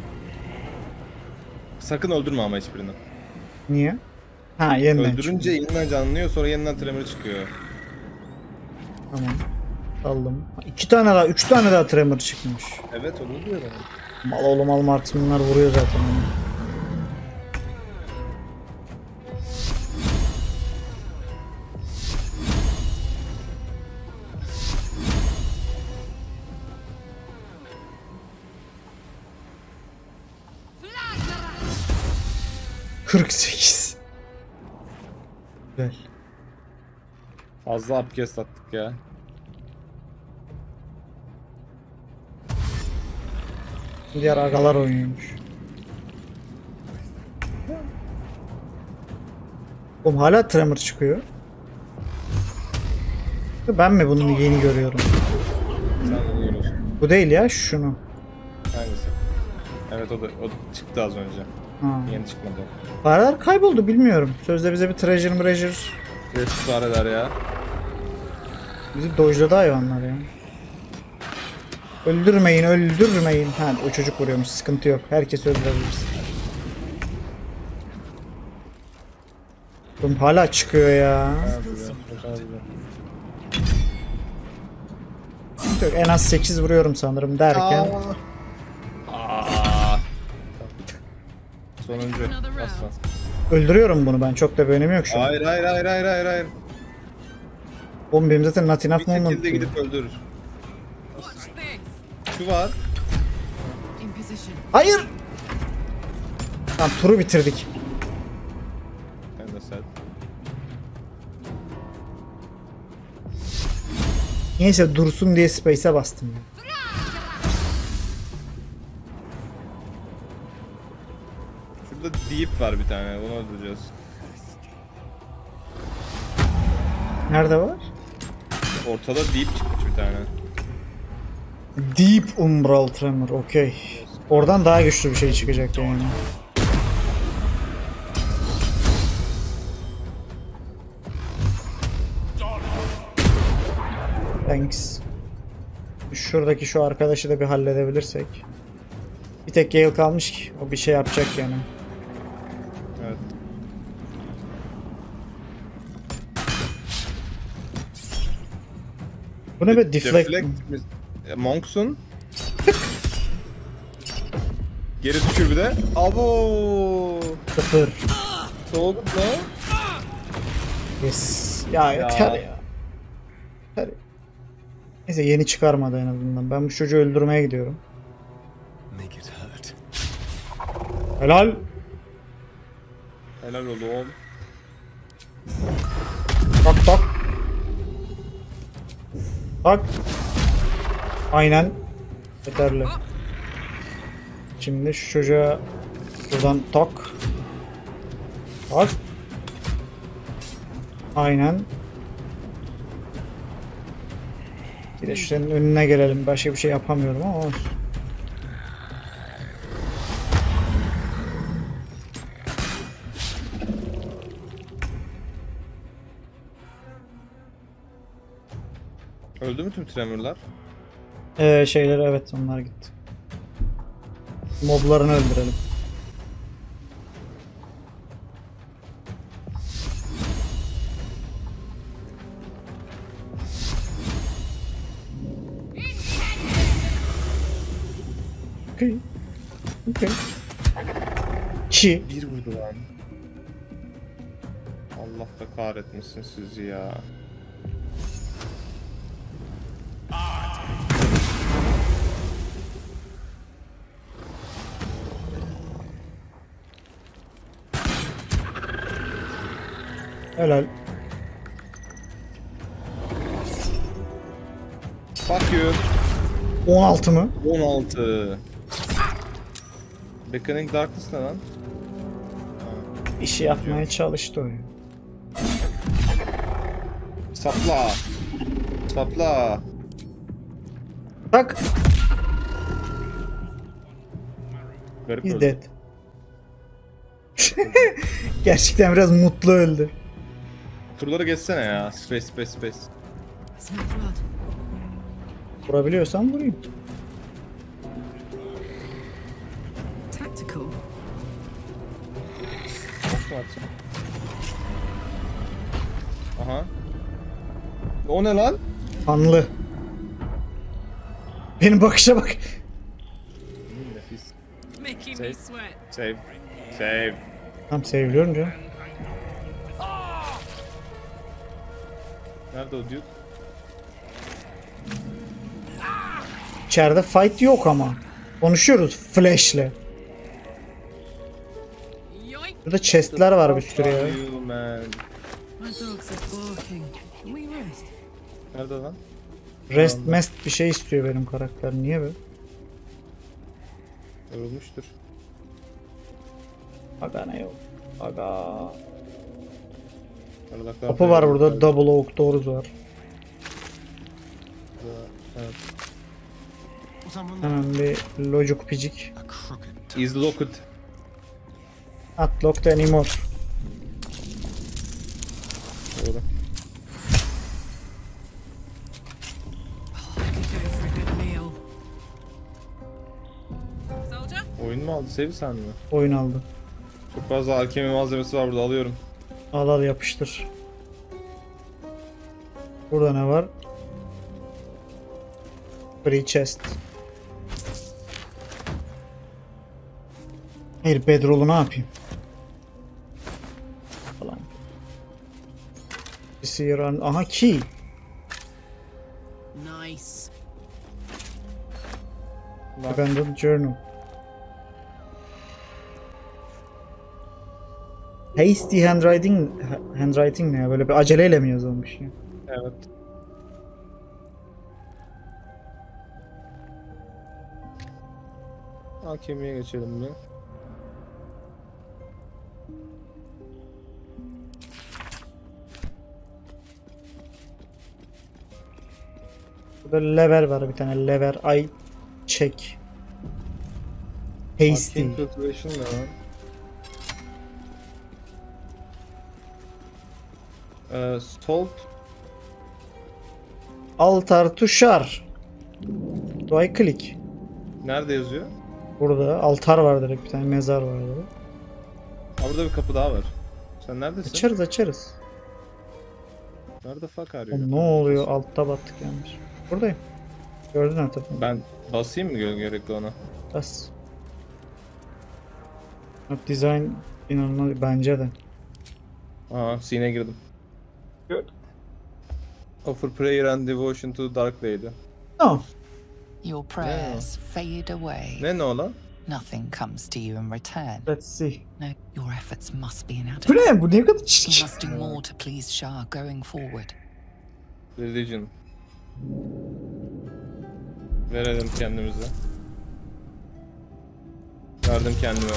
Sakın öldürme ama hiçbirini. Niye? Ha, yeniden Öldürünce yeniden canlanıyor, sonra yeniden tremor çıkıyor. Tamam. Aldım. 2 tane daha, 3 tane daha Tremor çıkmış. Evet, onu diyorum. Mal oğlum al marksmanlar vuruyor zaten onu. ...48. Güzel. Fazla upcast attık ya. Diğer agalar oynuyormuş. Oğlum hala Tremor çıkıyor. Ben mi bunu yeni görüyorum? Sen de görüyorsun. Bu değil ya, şunu. Hangisi? Evet, o çıktı az önce. Ha. Yeni çıkmadı. Paralar kayboldu, bilmiyorum. Sözde bize bir treasure. Resmi var eder ya. Bizi dojladı hayvanlar ya. Öldürmeyin. Ha, o çocuk vuruyormuş, sıkıntı yok. Herkes öldürebiliriz. Oğlum hala çıkıyor ya. Yok, en az 8 vuruyorum sanırım derken. Sonuncu. Aslan. Öldürüyorum bunu ben, çok da bir önemi yok şu an. Hayır. Oğlum benim zaten not Bir enough moment. şekilde gidip öldürür. Şu var. In position. Hayır! Tamam, turu bitirdik. Ben de sen. Neyse dursun diye space'e bastım ya. Şurada deep var bir tane. Bunu öldüreceğiz. Nerede var? Ortada deep çıkmış bir tane. Deep Umbral Tremor. Okey. Oradan daha güçlü bir şey çıkacak yani. Thanks. Şuradaki şu arkadaşı da bir halledebilirsek. Bir tek Gale kalmış ki. O bir şey yapacak yani. Evet. Bu ne be? Deflect. Monks'un. Geri düşür bir de. Abo. 0. Soğuduk lan. Yes. Ya yeter ya. Yeter. Neyse yeni çıkarmadı en azından. Ben bu çocuğu öldürmeye gidiyorum. Make it hurt. Helal. Helal oğlum. Bak bak. Bak. Aynen. Yeterli. Şimdi şu çocuğa buradan tak. Tak. Aynen. Bir de şuranın önüne gelelim. Başka bir şey yapamıyorum ama olsun. Öldü mü tüm Tremor'lar? Şeyleri evet onlar gitti. Moblarını öldürelim. Okay. Okay. Çi. Bir vurdu lan. Allah da kahretmesin sizi ya. Helal. Fuck you. 16 mı? 16. Beckoning Darkness ne lan? İşi yapmaya çalıştı oyun. Sapla. Sapla. Bak. Garip He's öldü. dead. Gerçekten biraz mutlu öldü. Turları geçsene ya. Space. Smell blood. Vurabiliyorsam vurayım. Tactical. Bak mı atacağım? Aha. O ne lan? Kanlı. Benim bakışa bak. Nefis. Making Save. me sweat. Save. Save. Tam seviliyorum canım. Nerede o dude? İçeride fight yok ama. Konuşuyoruz Flash'le. Yoink! Burada chest'ler var bir sürü ya. You man. My dogs are barking. Can we rest? Nerede lan? Rest mest bir şey istiyor benim karakter. Niye be? Yorulmuştur. Aga ne yok. Aga. Arada Kapı var burada. Double oak doors var. Evet. Hemen bir locuk picik. A crooked Is locked. Not locked anymore. Doğru. I could go for a good meal. Soldier? Oyun mu aldı? Sevi sen mi? Oyun aldı. Çok fazla alkemi malzemesi var burada, alıyorum. Al al yapıştır. Burada ne var? Free chest. Hayır bedroll'u ne yapayım? Falan. Aha key. Nice. Abandoned journal. Hasty handwriting ne ya? Böyle bir aceleyle mi yazılmış ya? Evet. Hakemiye geçelim bir. Burada lever var bir tane. Lever I check. Hasty. Arcane Cultivation ne lan? Salt. Altar to shar. Do I click? Nerede yazıyor? Burada altar var direkt, bir tane mezar var burada. Ha, burada bir kapı daha var. Sen neredesin? Açarız açarız. Nerede fuck O arıyor? ne oluyor? Altta battık yanlış. Buradayım. Gördün mü tabii. Ben basayım mı gerekli ona? Bas. Not design inanılmaz bence de. Aa, scene'e girdim. Offer prayer and devotion to Dark Lady. No. Your prayers fade away. Ne o lan? Nothing comes to you in return. Let's see. No, your efforts must be Bu inadequate. ne? Bu ne kadar You çirkin. must do more to please Shah going forward. Religion. Verelim kendimize. Verdim kendime.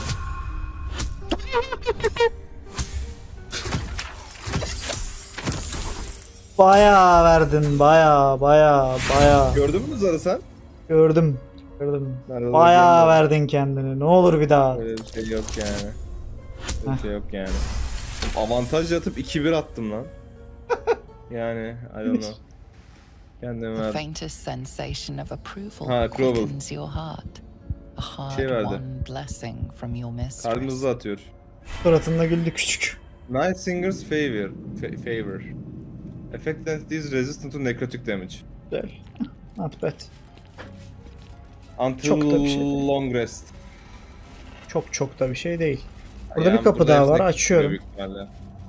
Bayağı verdin. Bayağı. Gördün mü Zara sen? Gördüm. Nerede Bayağı olduğunu verdin kendini. Ne olur bir daha. Öyle bir şey yok yani. Öyle bir şey yok yani. Avantaj atıp 2-1 attım lan. Yani I don't know. Kendime The verdim. faintest sensation of approval Ha, approval. quickens your heart. A Şey verdi. hard-won blessing from your mistress. Karnınızı atıyor. Suratında güldü küçük. Night Singer's Favor. Effect entities resistant to necrotic damage. Güzel. Not bad. Until Çok da bir şey değil. long rest. Çok da bir şey değil. Burada Yani bir kapı burada daha var. hepsini Açıyorum. büyük ihtimalle.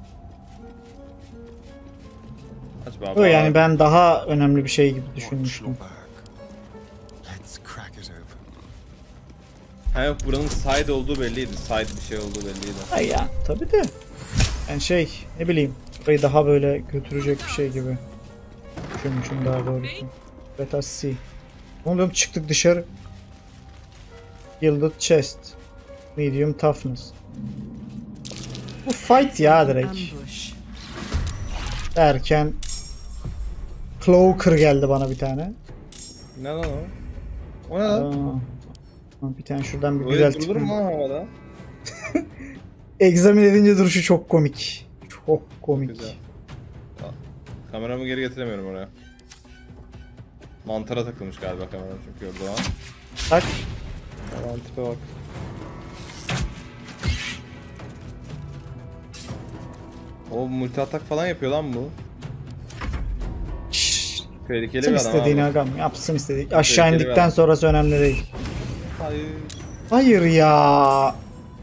Aç Yo, baba. yani ben daha önemli bir şey gibi düşünmüştüm. Let's crack it open. Ha yok, buranın side olduğu belliydi. Side bir şey olduğu belliydi. Ay ya tabii de. Yani şey ne bileyim. Burayı daha böyle götürecek bir şey gibi düşünmüşüm daha doğrusu. Let us see. Ne oluyor? Çıktık dışarı. Gilded chest. Medium toughness. Bu fight ya direkt. Ambush. Derken Cloaker geldi bana bir tane. Ne lan o? O ne lan? Bir tane şuradan bir Öyle güzel durulur tipim. mu lan havada? Examine edince duruşu çok komik. Çok komik. Güzel. Kameramı geri getiremiyorum oraya. Mantara takılmış galiba kameram çünkü orada. Tak. Aman tipe bak. O multi atak falan yapıyor lan bu. Tehlikeli Yapsın bir adam istediğini abi. agam. Yapsın istediğini. Aşağı Tehlikeli bir indikten adam. sonrası önemli değil. Hayır. Hayır ya.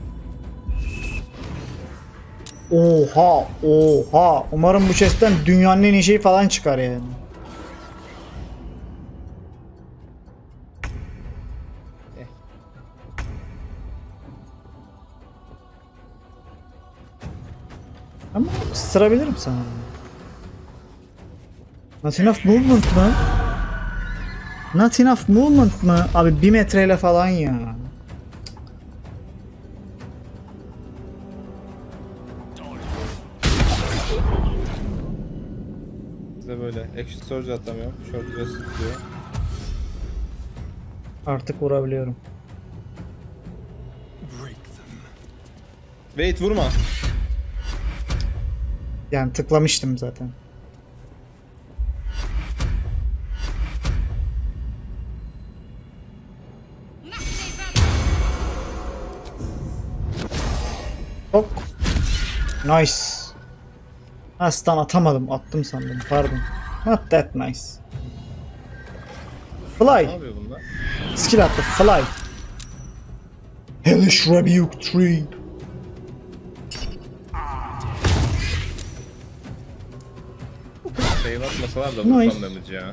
Oha. Umarım bu chest'ten dünyanın en iyi şeyi falan çıkar yani. Ama ısırabilirim sana. Not enough movement mı? Not enough movement mı? Abi 1 metreyle falan ya. Size böyle action surge atamıyorum. Short rest diyor. Artık vurabiliyorum. Wait, vurma. Yani tıklamıştım zaten. Çok nice. Ha, stun atamadım. Attım sandım. Pardon. Not that nice. Ne Fly. yapıyor bunlar? Skill attı. Fly. Hellish Rebuke 3. Save atmasalar da Nice. vursam damage ya.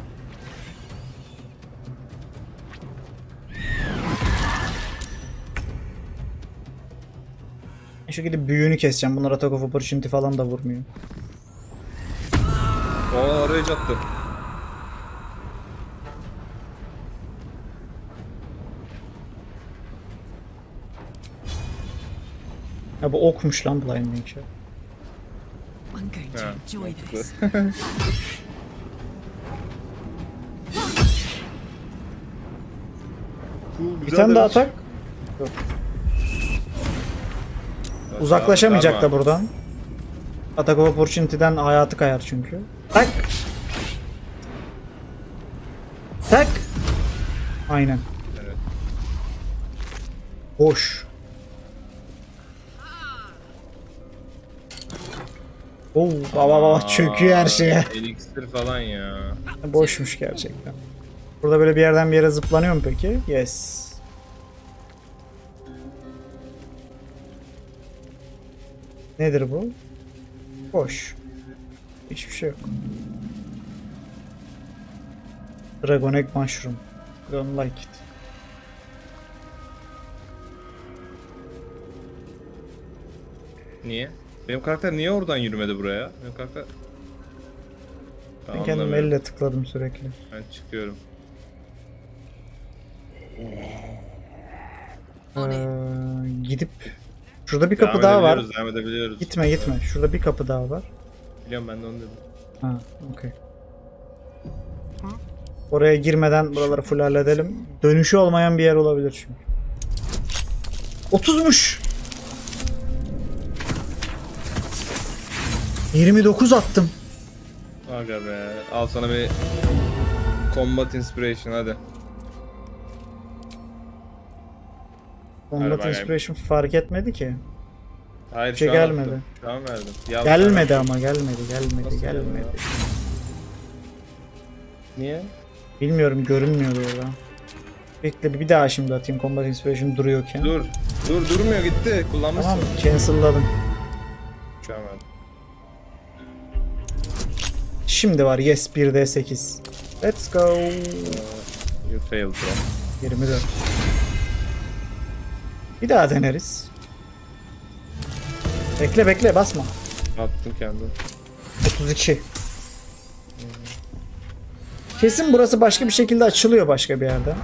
Şu şekilde büyüğünü keseceğim. Bunlar attack of opportunity falan da vurmuyor. O rage attı. Ha bu okmuş lan blinding şey. I'm going to Ha, enjoy mantıklı. this. Cool, Bir güzel tane daha demiş. atak. Uzaklaşamayacak da buradan. Attack of Opportunity'den hayatı kayar çünkü. Tak. Tak. Aynen. Evet. Boş. Oo, baba çöküyor her şeye. Elixir falan ya. Boşmuş gerçekten. Burada böyle bir yerden bir yere zıplanıyor mu peki? Yes. Nedir bu? Boş. Hiçbir şey yok. Dragon Egg Mushroom. Don't like it. Niye? Benim karakter niye oradan yürümedi buraya? Benim karakter... Ben kendim Anlamıyorum. elle tıkladım sürekli. Ben çıkıyorum. Gidip şurada bir kapı Devam daha var. edebiliyoruz, devam edebiliyoruz. Gitme gitme. Şurada bir kapı daha var. Biliyorum, ben de onu dedim. Ha, okey. Oraya girmeden buraları full halledelim. Dönüşü olmayan bir yer olabilir çünkü. 30'muş. 29 attım. Aga be. Al sana bir Combat Inspiration hadi. Combat bakayım. Inspiration fark etmedi ki. Hayır, Bir şey şu an gelmedi. attım. Şu an verdim. Ya, Gelmedi ama gelmedi. Nasıl Gelmedi. Niye? Bilmiyorum, görünmüyordu orada. Bekle bir daha şimdi atayım Combat Inspiration duruyorken. Dur. Durmuyor, gitti. Kullanmışsın. Tamam, cancel'ladım. Şu an verdim. Şimdi var, yes, 1d8. Let's go. You failed bro. 24. Bir daha deneriz. Bekle basma. Attım kendim. 32. Kesin burası başka bir şekilde açılıyor başka bir yerde.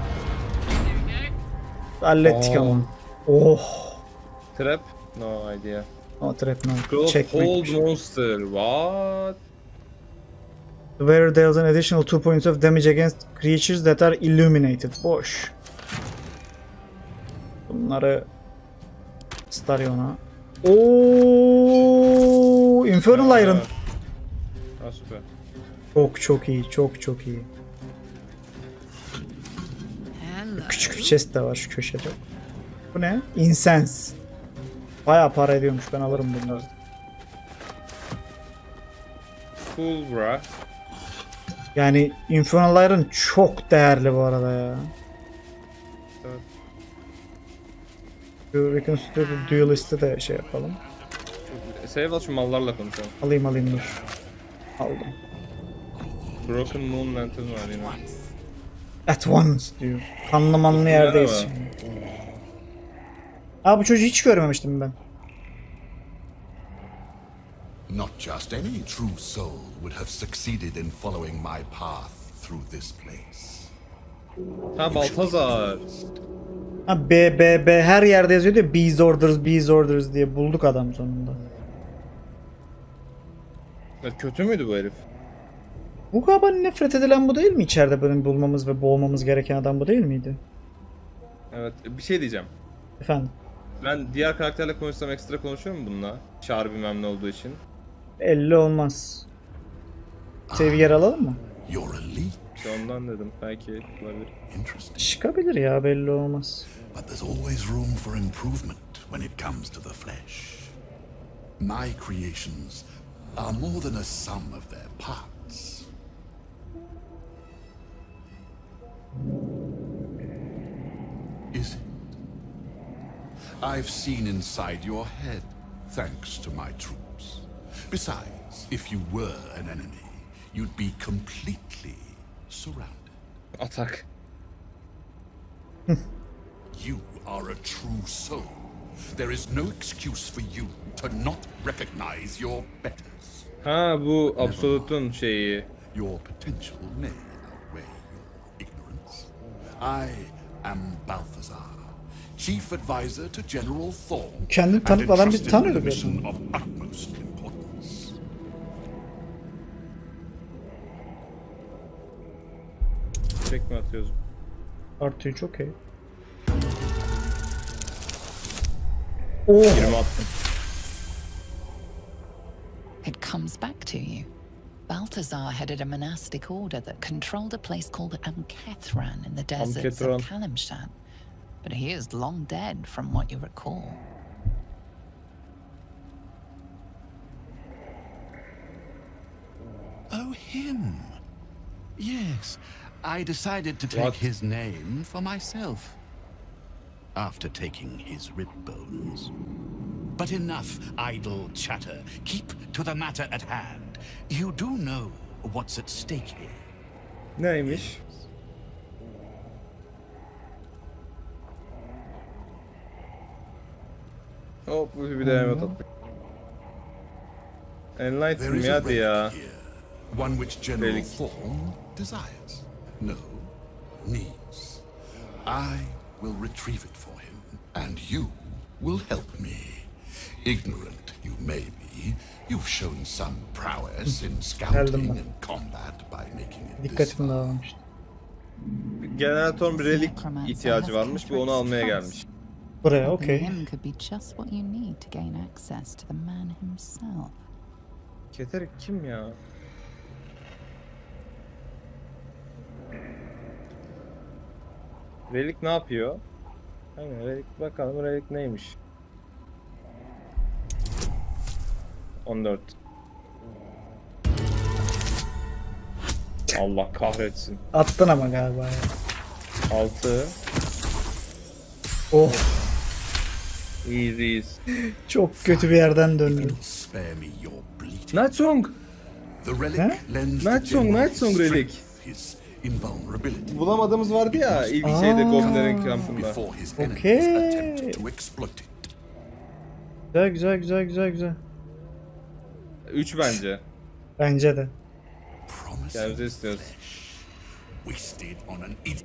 Hallettik Aa. ama. Oh. Trap? No idea. O trap no. Close Checkmate. hold monster. What? Where deals an additional 2 points of damage against creatures that are illuminated. Boş. Bunları Starion'a. Oo, Infernal Iron. Ha, süper. Çok iyi. Hello. Küçük bir chest de var şu köşede. Bu ne? Incense. Bayağı para ediyormuş, ben alırım bunları. Cool bro. Yani Infernal Iron çok değerli bu arada ya. Evet. Şu Reconstructed Duelist'i de şey yapalım. Save al, şu mallarla konuşalım. Alayım dur. Aldım. Broken Moon Lantern var yine. At once diyor. Kanlı manlı yerdeyiz var. şimdi. Aa, bu çocuğu hiç görmemiştim ben. Not just any true soul would have succeeded in following my path through this place. Ha, Baltazar. Ha, B her yerde yazıyor diye Bees Orders diye bulduk adam sonunda. Ya, kötü müydü bu herif? Bu galiba nefret edilen bu değil mi, içeride böyle bulmamız ve boğmamız gereken adam bu değil miydi? Evet, bir şey diyeceğim. Efendim? Ben diğer karakterle konuşsam ekstra konuşuyor mu bununla? Çağrı bilmem ne olduğu için. 50 olmaz. Seviye alalım mı? You're a leak. İşte ondan dedim. Belki olabilir. Interesting. Çıkabilir ya, belli olmaz. But there's always room for improvement when it comes to the flesh. My creations are more than a sum of their parts. Is it? I've seen inside your head, thanks to my troops. Besides, if you were an enemy, you'd be completely surrounded. Atak. You are a true soul. There is no excuse for you to not recognize your betters. Ha, bu Absolute'un şeyi. Your potential may outweigh your ignorance. I am Balthazar, Chief Advisor to General Thorn. Kendini tanıtmadan bir tanıyordu mission benim. of utmost importance. Tek mi atıyoruz? Artı 3 okey. Oh. 20 attım. It comes back to you. Balthazar headed a monastic order that controlled a place called Amkethran in the deserts Amkethran. of Kalimshan. But he is long dead from what you recall. Oh, him. Yes, I decided to take What? his name for myself. After taking his rib bones. But enough idle chatter. Keep to the matter at hand. You do know what's at stake here. Neymiş? Hop bir de evet attık. Enlighten There is me a hadi ya. relic here. One which General Relic. Thorn desires. No, needs. I will retrieve it for him, and you will help me. Ignorant you may be, you've shown some prowess in scouting and combat by making it this Dikkatim far. dağılmıştı. Generator bir relik ihtiyacı varmış. Bu onu almaya gelmiş. Buraya Helping okey. him could be just what you need to gain access to the man himself. Keterik kim ya? Relik ne yapıyor? Aynen relik bakalım relik neymiş? 14. Allah kahretsin. Attın ama galiba ya. 6. Oh, Easy's. çok kötü bir yerden döndüm. Spare me your bleating. Night Song. The relic Huh? lends Night the Song, general Night Song strength, relic. his invulnerability. Bulamadığımız vardı ya ilk şeyde Goblinlerin kampında. Before his enemies Okay. attempt to exploit it. Güzel güzel güzel güzel güzel. 3 bence. Bence de. Promising Kendimize istiyoruz. wasted on an idiot.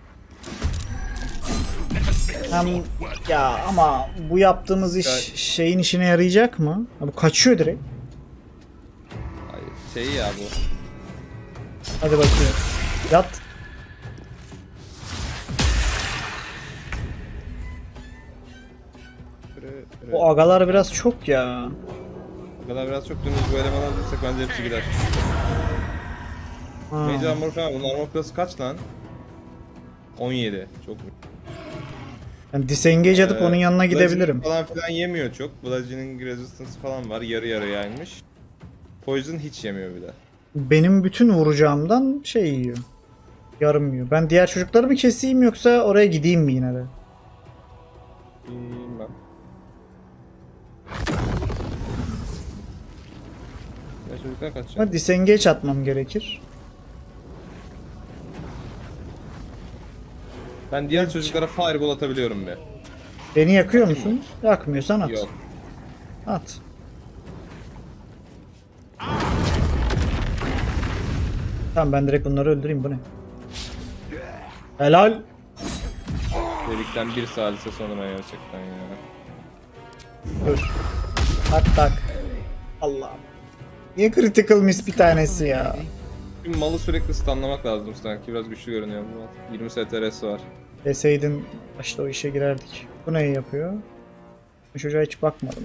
Hem, ya ama bu yaptığımız iş şeyin işine yarayacak mı? Ha, bu kaçıyor direkt. Ay, şey ya bu. Hadi bakayım. Yat. O agalar biraz çok ya. Bu kadar biraz çok dümdüz bu eleman alırsak bence hepsi gider. Ha. Major Armor falan bunun armor class'ı kaç lan? 17. Çok mu? Yani disengage atıp onun yanına Bludgeoning gidebilirim. falan filan yemiyor çok. Bludgeoning resistance falan var. Yarı yarı yaymış. Poison hiç yemiyor bir de. Benim bütün vuracağımdan şey yiyor. Yarım yiyor. Ben diğer çocukları mı keseyim yoksa oraya gideyim mi yine de? Bilmem. Ne çocuklar kaçacak? Ama disengage atmam gerekir. Ben diğer çocuklara fireball atabiliyorum be. Beni yakıyor musun? Yakmıyorsan at. Yok. At. Tamam ben direkt bunları öldüreyim, bu ne? Helal. Delikten bir salise sonra gerçekten ya. Dur. Tak tak. Allah'ım. Niye critical miss bir tanesi ya? Şimdi malı sürekli stunlamak lazım sanki. Biraz güçlü görünüyor bu mal. 20 STRS var. Deseydin başta o işe girerdik. Bu neyi yapıyor? Bu çocuğa hiç bakmadım.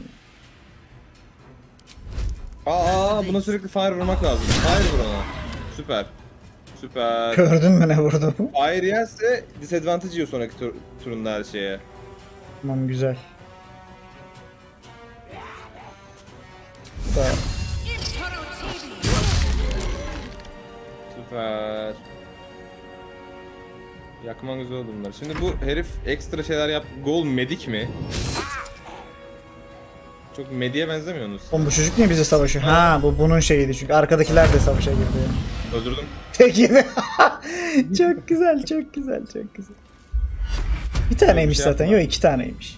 Aa buna sürekli fire vurmak lazım. Fire vur ona. Süper. Süper. Gördün mü ne vurdu? Fire yerse disadvantage yiyor sonraki turunda her şeye. Tamam güzel. Süper. Süper. Yakman güzel oldu bunlar. Şimdi bu herif ekstra şeyler yap. Gol medik mi? Çok mediye benzemiyorsunuz. Oğlum bu çocuk niye bize savaşıyor? Ha bu bunun şeyiydi çünkü arkadakiler de savaşa girdi. Öldürdüm. Peki. Çok güzel, çok güzel, çok güzel. Bir taneymiş şey zaten. yapma. Yok 2 taneymiş.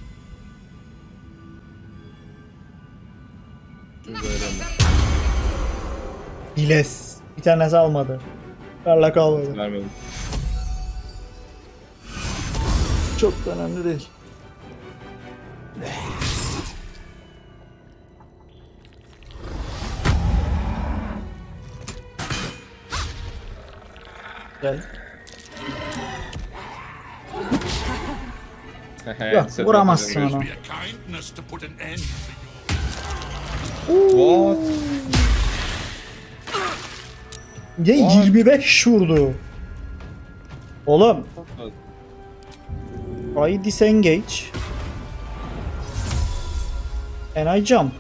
Hiles. Bir tanesi almadı. Parlak almadı. Vermedim. Çok da önemli değil. Güzel. Evet, Yok, sefer vuramazsın atacağım. onu. Be a kindness to put an end What? Ya 25 vurdu. Oğlum. I disengage. And I jump.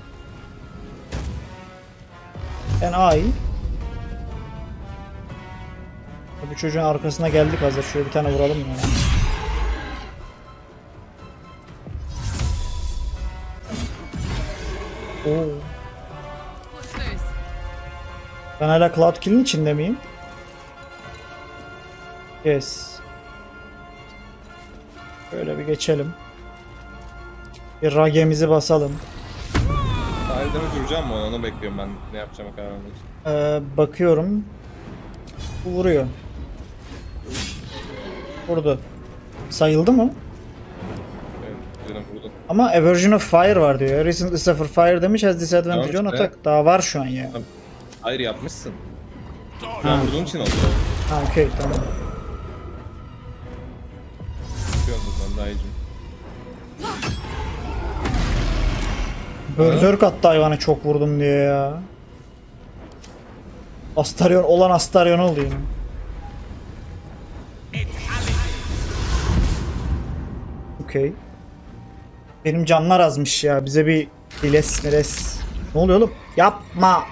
And I. Bu çocuğun arkasına geldik hazır. Şöyle bir tane vuralım ya. Oo. Ben hala Cloud Kill'in içinde miyim? Yes. Şöyle bir geçelim. Bir ragemizi basalım. Sahilde mi duracağım mı onu bekliyorum ben. Ne yapacağım karar vermek için. Bakıyorum. Bu vuruyor. Vurdu. Sayıldı mı? Evet, güzel vurdum. Ama aversion of fire var diyor. Recently suffer fire demiş has disadvantage on Tamam işte. attack. Daha var şu an ya. Hayır yapmışsın. Ben vurduğun için oldu. Ha okey tamam. Yapıyorum buradan daha iyicim. Berserk attı hayvana çok vurdum diye ya. Astarion olan Astarion oldu yine. Okey. Benim canlar azmış ya. Bize bir biles. Ne oluyor oğlum? Yapma.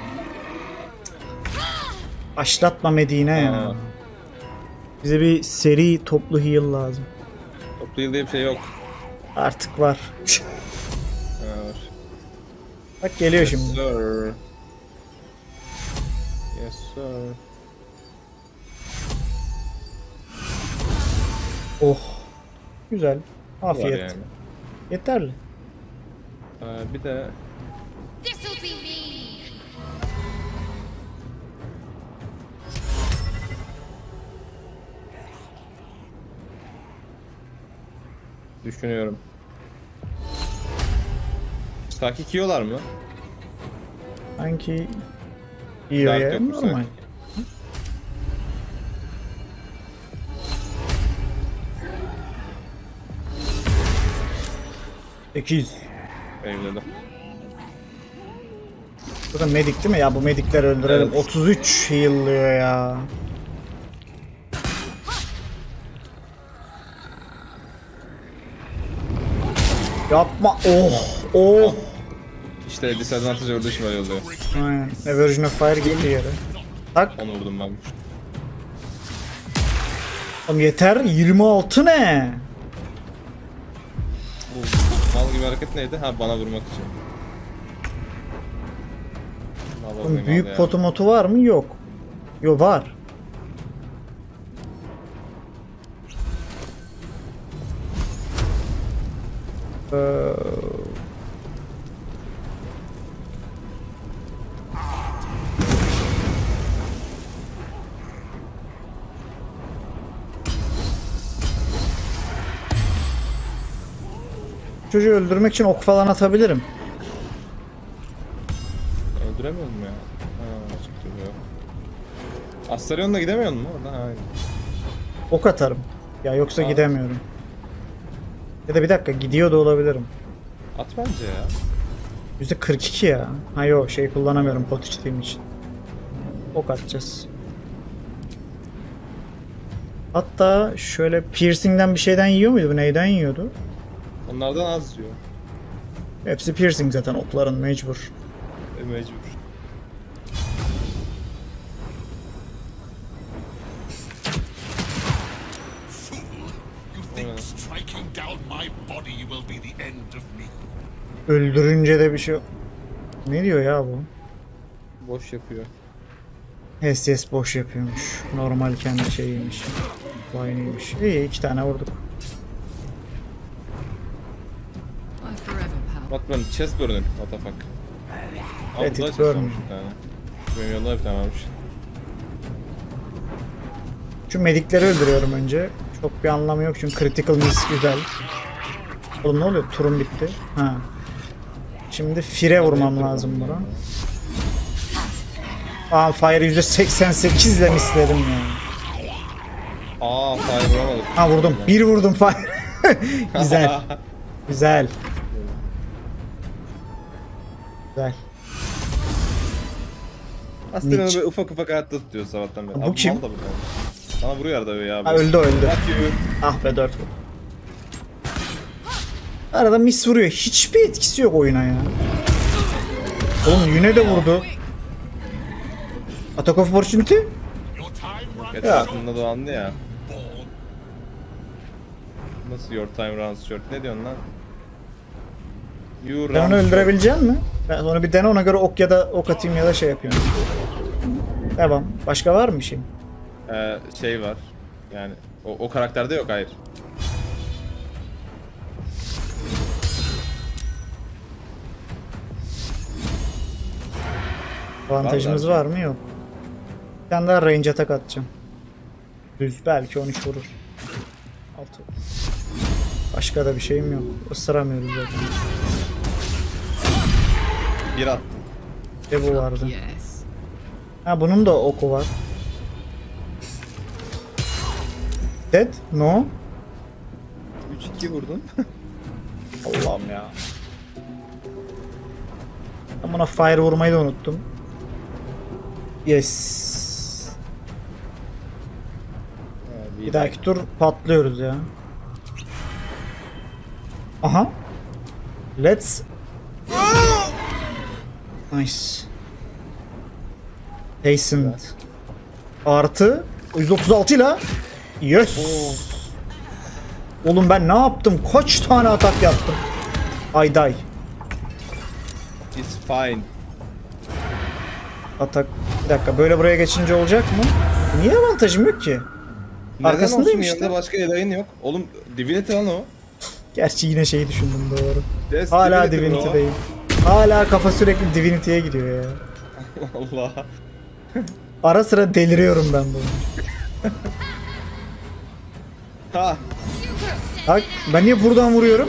Başlatma Medine ya. Aa. Bize bir seri toplu heal lazım. Toplu yıl diye bir şey yok. Artık var. Var. Bak geliyor Yes, şimdi. sir. Yes sir. Oh. Güzel. Var Afiyet. yani. Yeterli. Bir de This'll be me. düşünüyorum. Takik yiyorlar mı? Sanki yiyor Dark ya. yokmuş Normal. sanki. Sekiz. Evladım. Bu da medik değil mi? Ya bu medikleri öldürelim. Evet. 33 heal'lıyor ya. Yapma. Oh. İşte disadvantage olduğu için böyle oluyor. Aynen. Aversion of fire gitti yere. Tak. Onu vurdum ben. Oğlum yeter. 26 ne? Bu mal gibi hareket neydi? Ha bana vurmak için. Oğlum büyük potu motu var mı? Yok. Yok var. Çocuğu öldürmek için ok falan atabilirim. Öldüremiyorum ya. Ha, çıktı bu. Astarion'la gidemiyor mu orada? Ha, aynen. Ok atarım. Ya yoksa gidemiyorum. Ya da bir dakika gidiyor da olabilirim. At bence ya. %42 ya. Ha yok şey kullanamıyorum pot içtiğim için. Ok atacağız. Hatta şöyle piercing'den bir şeyden yiyor muydu? Bu neyden yiyordu? Onlardan az diyor. Hepsi piercing zaten okların mecbur. Mecbur. You think striking down my body will be the end of me? Öldürünce de bir şey... Ne diyor ya bu? Boş yapıyor. Yes boş yapıyormuş. Normal kendi şeyiymiş. Aynıymış. İyi 2 tane vurduk. I forever pal. Bak ben chest burning. What the fuck. Aa, Evet, burada it's chest burning. varmış bir tane. Benim yolda bir tane varmış. Şu medikleri öldürüyorum önce. Çok bir anlamı yok çünkü critical miss güzel. Oğlum ne oluyor? Turum bitti. Ha. Şimdi fire vurmam lazım buna. Aa fire %88 ile misledim ya. hayır vuramadım. Ha vurdum. Bir vurdum fire. Güzel. Güzel. Güzel. Aslında Nietzsche. böyle ufak ufak hayatta tutuyor sabahtan beri. Bu Abi, kim? mal da bu. Bana vuruyor arada ya. Ha öldü o, öldü. Fuck you. Ah be 4 vurdu. Arada mis vuruyor. Hiçbir etkisi yok oyuna ya. Oğlum yine de vurdu. Attack of Opportunity? Etrafında dolandı ya. Nasıl your time runs short? Ne diyorsun lan? You Ben onu run öldürebilecek mi? Ben onu bir dene, ona göre ok ya da ok atayım ya da şey yapıyorum. Tamam. Başka var mı bir şey? Şey var. Yani o karakterde yok, hayır. Avantajımız var mı? Yok. Bir tane daha range attack atacağım. Düz belki 13 vurur. 6. Başka da bir şeyim yok. Isıramıyoruz zaten. Bir attım. Bu vardı. Yes. Ha bunun da oku var. Dead? No. 3-2 vurdun. Allah'ım ya. Ben buna fire vurmayı da unuttum. Yes. Bir dahaki tur patlıyoruz ya. Aha. Let's. Nice. Hastened. Artı 136 ile. Yes. Oğlum ben ne yaptım? Kaç tane atak yaptım? I die. It's fine. Atak. Bir dakika, böyle buraya geçince olacak mı? Niye avantajım yok ki? Neden Arkasındayım olsun, işte. yanında başka elayın yok. Oğlum Divinity lan o. Gerçi yine şeyi düşündüm, doğru. Yes, Hala Divinity bro. Divinity'deyim. Hala kafa sürekli Divinity'ye gidiyor ya. Allah. Ara sıra deliriyorum ben bunu. Ha. Bak ben niye buradan vuruyorum?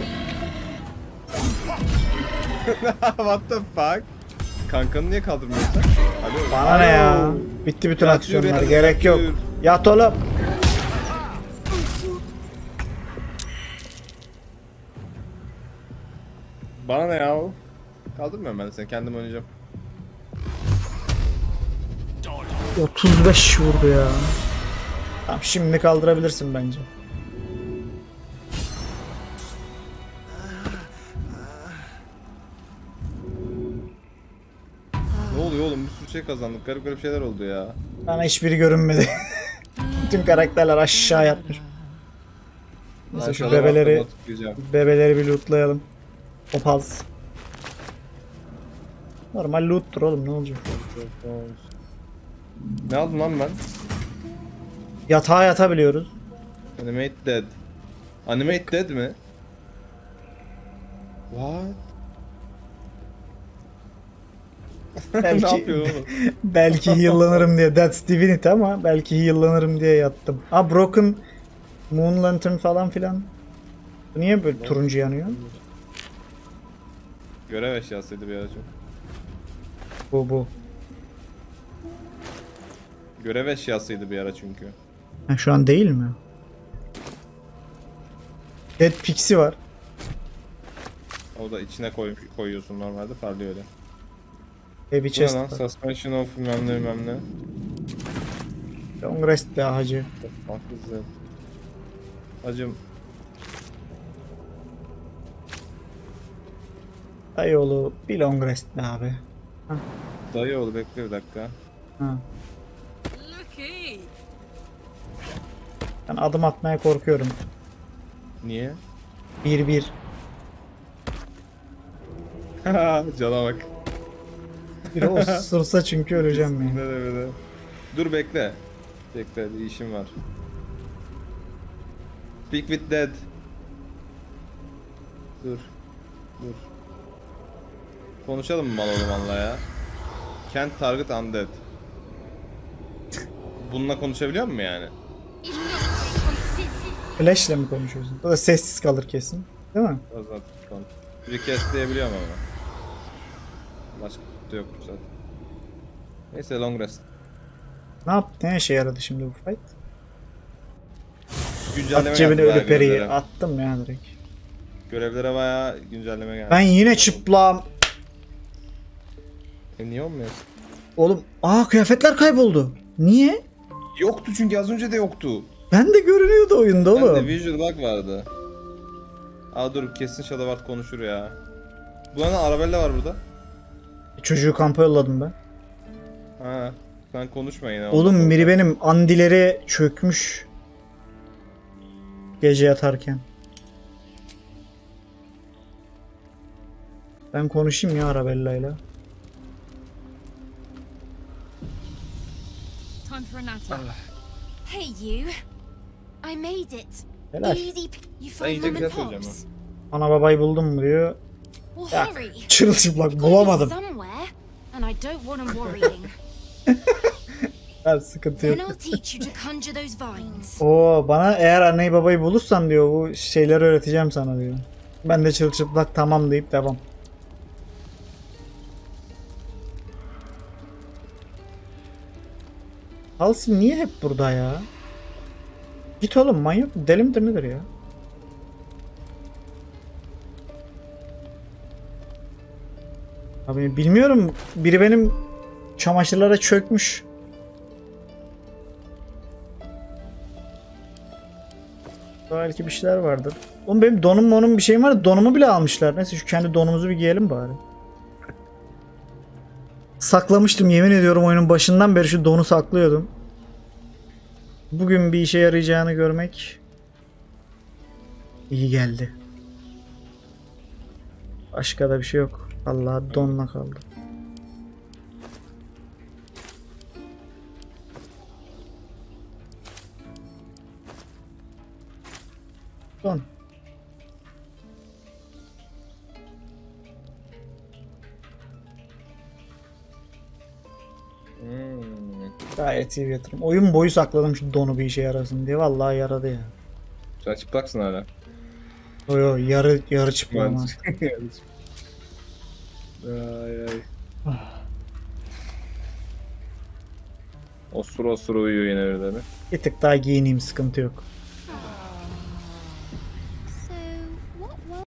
What the fuck? Kankanı niye kaldırmıyorsun? Alo. Bana ne ya? Bitti bütün Yat aksiyonlar. yürü, Gerek yat yok. yürü. Yat oğlum. Bana ne ya? Kaldırmıyorum ben de seni, kendim oynayacağım. 35 vurdu ya. Tamam, şimdi kaldırabilirsin bence. Ne oluyor oğlum? Bir sürü şey kazandık. Garip garip şeyler oldu ya. Bana hiçbiri görünmedi. Bütün karakterler aşağı yatmış. Neyse Ben şu aşağıda bebeleri, rahatlamak isteyeceğim. bebeleri bir lootlayalım. Opaz. Normal loot'tur oğlum, ne olacak? Ne aldım lan ben? Yatağa yatabiliyoruz. Animate dead. Animate dead mi? What? Ne Belki, yapıyor oğlum? belki heal'lanırım diye. That's Divinity ama belki heal'lanırım diye yattım. Ha, Broken Moon Lantern falan filan. Bu niye böyle turuncu yanıyor? Görev eşyasıydı bir aracım. Bu. Görev eşyasıydı bir ara çünkü. Ha, şu an değil mi? Dead Pixie var. O da içine koyuyorsun normalde, parlıyor öyle. Heavy Bu ne chest lan? var. Suspension of bilmem ne. Long rest be hacı. Bak güzel. Hacım. Dayıoğlu bir long rest be abi. Dayıoğlu bekle bir dakika. Ha. Lucky. Ben adım atmaya korkuyorum. Niye? 1-1. Cana bak. Biri osursa çünkü öleceğim yani. Ne. Dur bekle. Bekle, bir işim var. Speak with dead. Dur. Konuşalım mı Maloğlu'nla ya? Can't target undead. Bununla konuşabiliyor mu yani? Flash'le mi konuşuyorsun? O da sessiz kalır kesin. Değil mi? O zaten konuş. Request diyebiliyorum ama. Başka da yok zaten. Neyse long rest. Ne yaptı? Ne işe yaradı şimdi bu fight? Güncelleme At cebine geldi bayağı ölü periyi. görevlere. Attım ya direkt. Görevlere bayağı güncelleme geldi. Ben yine çıplağım. Niye olmuyor? Oğlum kıyafetler kayboldu. Niye? Yoktu çünkü az önce de yoktu. Ben de görünüyordu oyunda Bende oğlum. visual bug vardı. Dur kesin Shadowheart konuşur ya. Bu arada Arabella var burada. Çocuğu kampa yolladım ben. Ha, sen konuşma yine. Oğlum biri benim andileri çökmüş. Gece yatarken. Ben konuşayım ya Arabella'yla. Time for a natter. Hey you. I made it. Helal. Easy. You Ben found iyice Mum güzel and söyleyeceğim Pops. Ana babayı buldum mu diyor. Well, Ya, hurry. çırılçıplak Gotta be bulamadım. somewhere, and I don't want 'em worrying. Ben sıkıntı yok. Then I'll teach you to conjure those vines. Oo bana eğer anneyi babayı bulursan diyor bu şeyleri öğreteceğim sana diyor. Ben de çırılçıplak tamam deyip devam. Halsey niye hep burada ya? Git oğlum manyak deli midir nedir ya? Abi bilmiyorum biri benim çamaşırlara çökmüş. Belki bir şeyler vardır. Oğlum benim donum bir şeyim var. Donumu bile almışlar. Neyse şu kendi donumuzu bir giyelim bari. Saklamıştım yemin ediyorum oyunun başından beri şu donu saklıyordum. Bugün bir işe yarayacağını görmek iyi geldi. Başka da bir şey yok. Allah donla kaldı. Don. Gayet iyi bir yatırım. Oyun boyu sakladım şu donu bir işe yarasın diye. Vallahi yaradı ya. Sen çıplaksın hala. Yo yarı çıplağım ha. Ay ay. Osur osur uyuyor yine birileri. Bir tık daha giyineyim sıkıntı yok.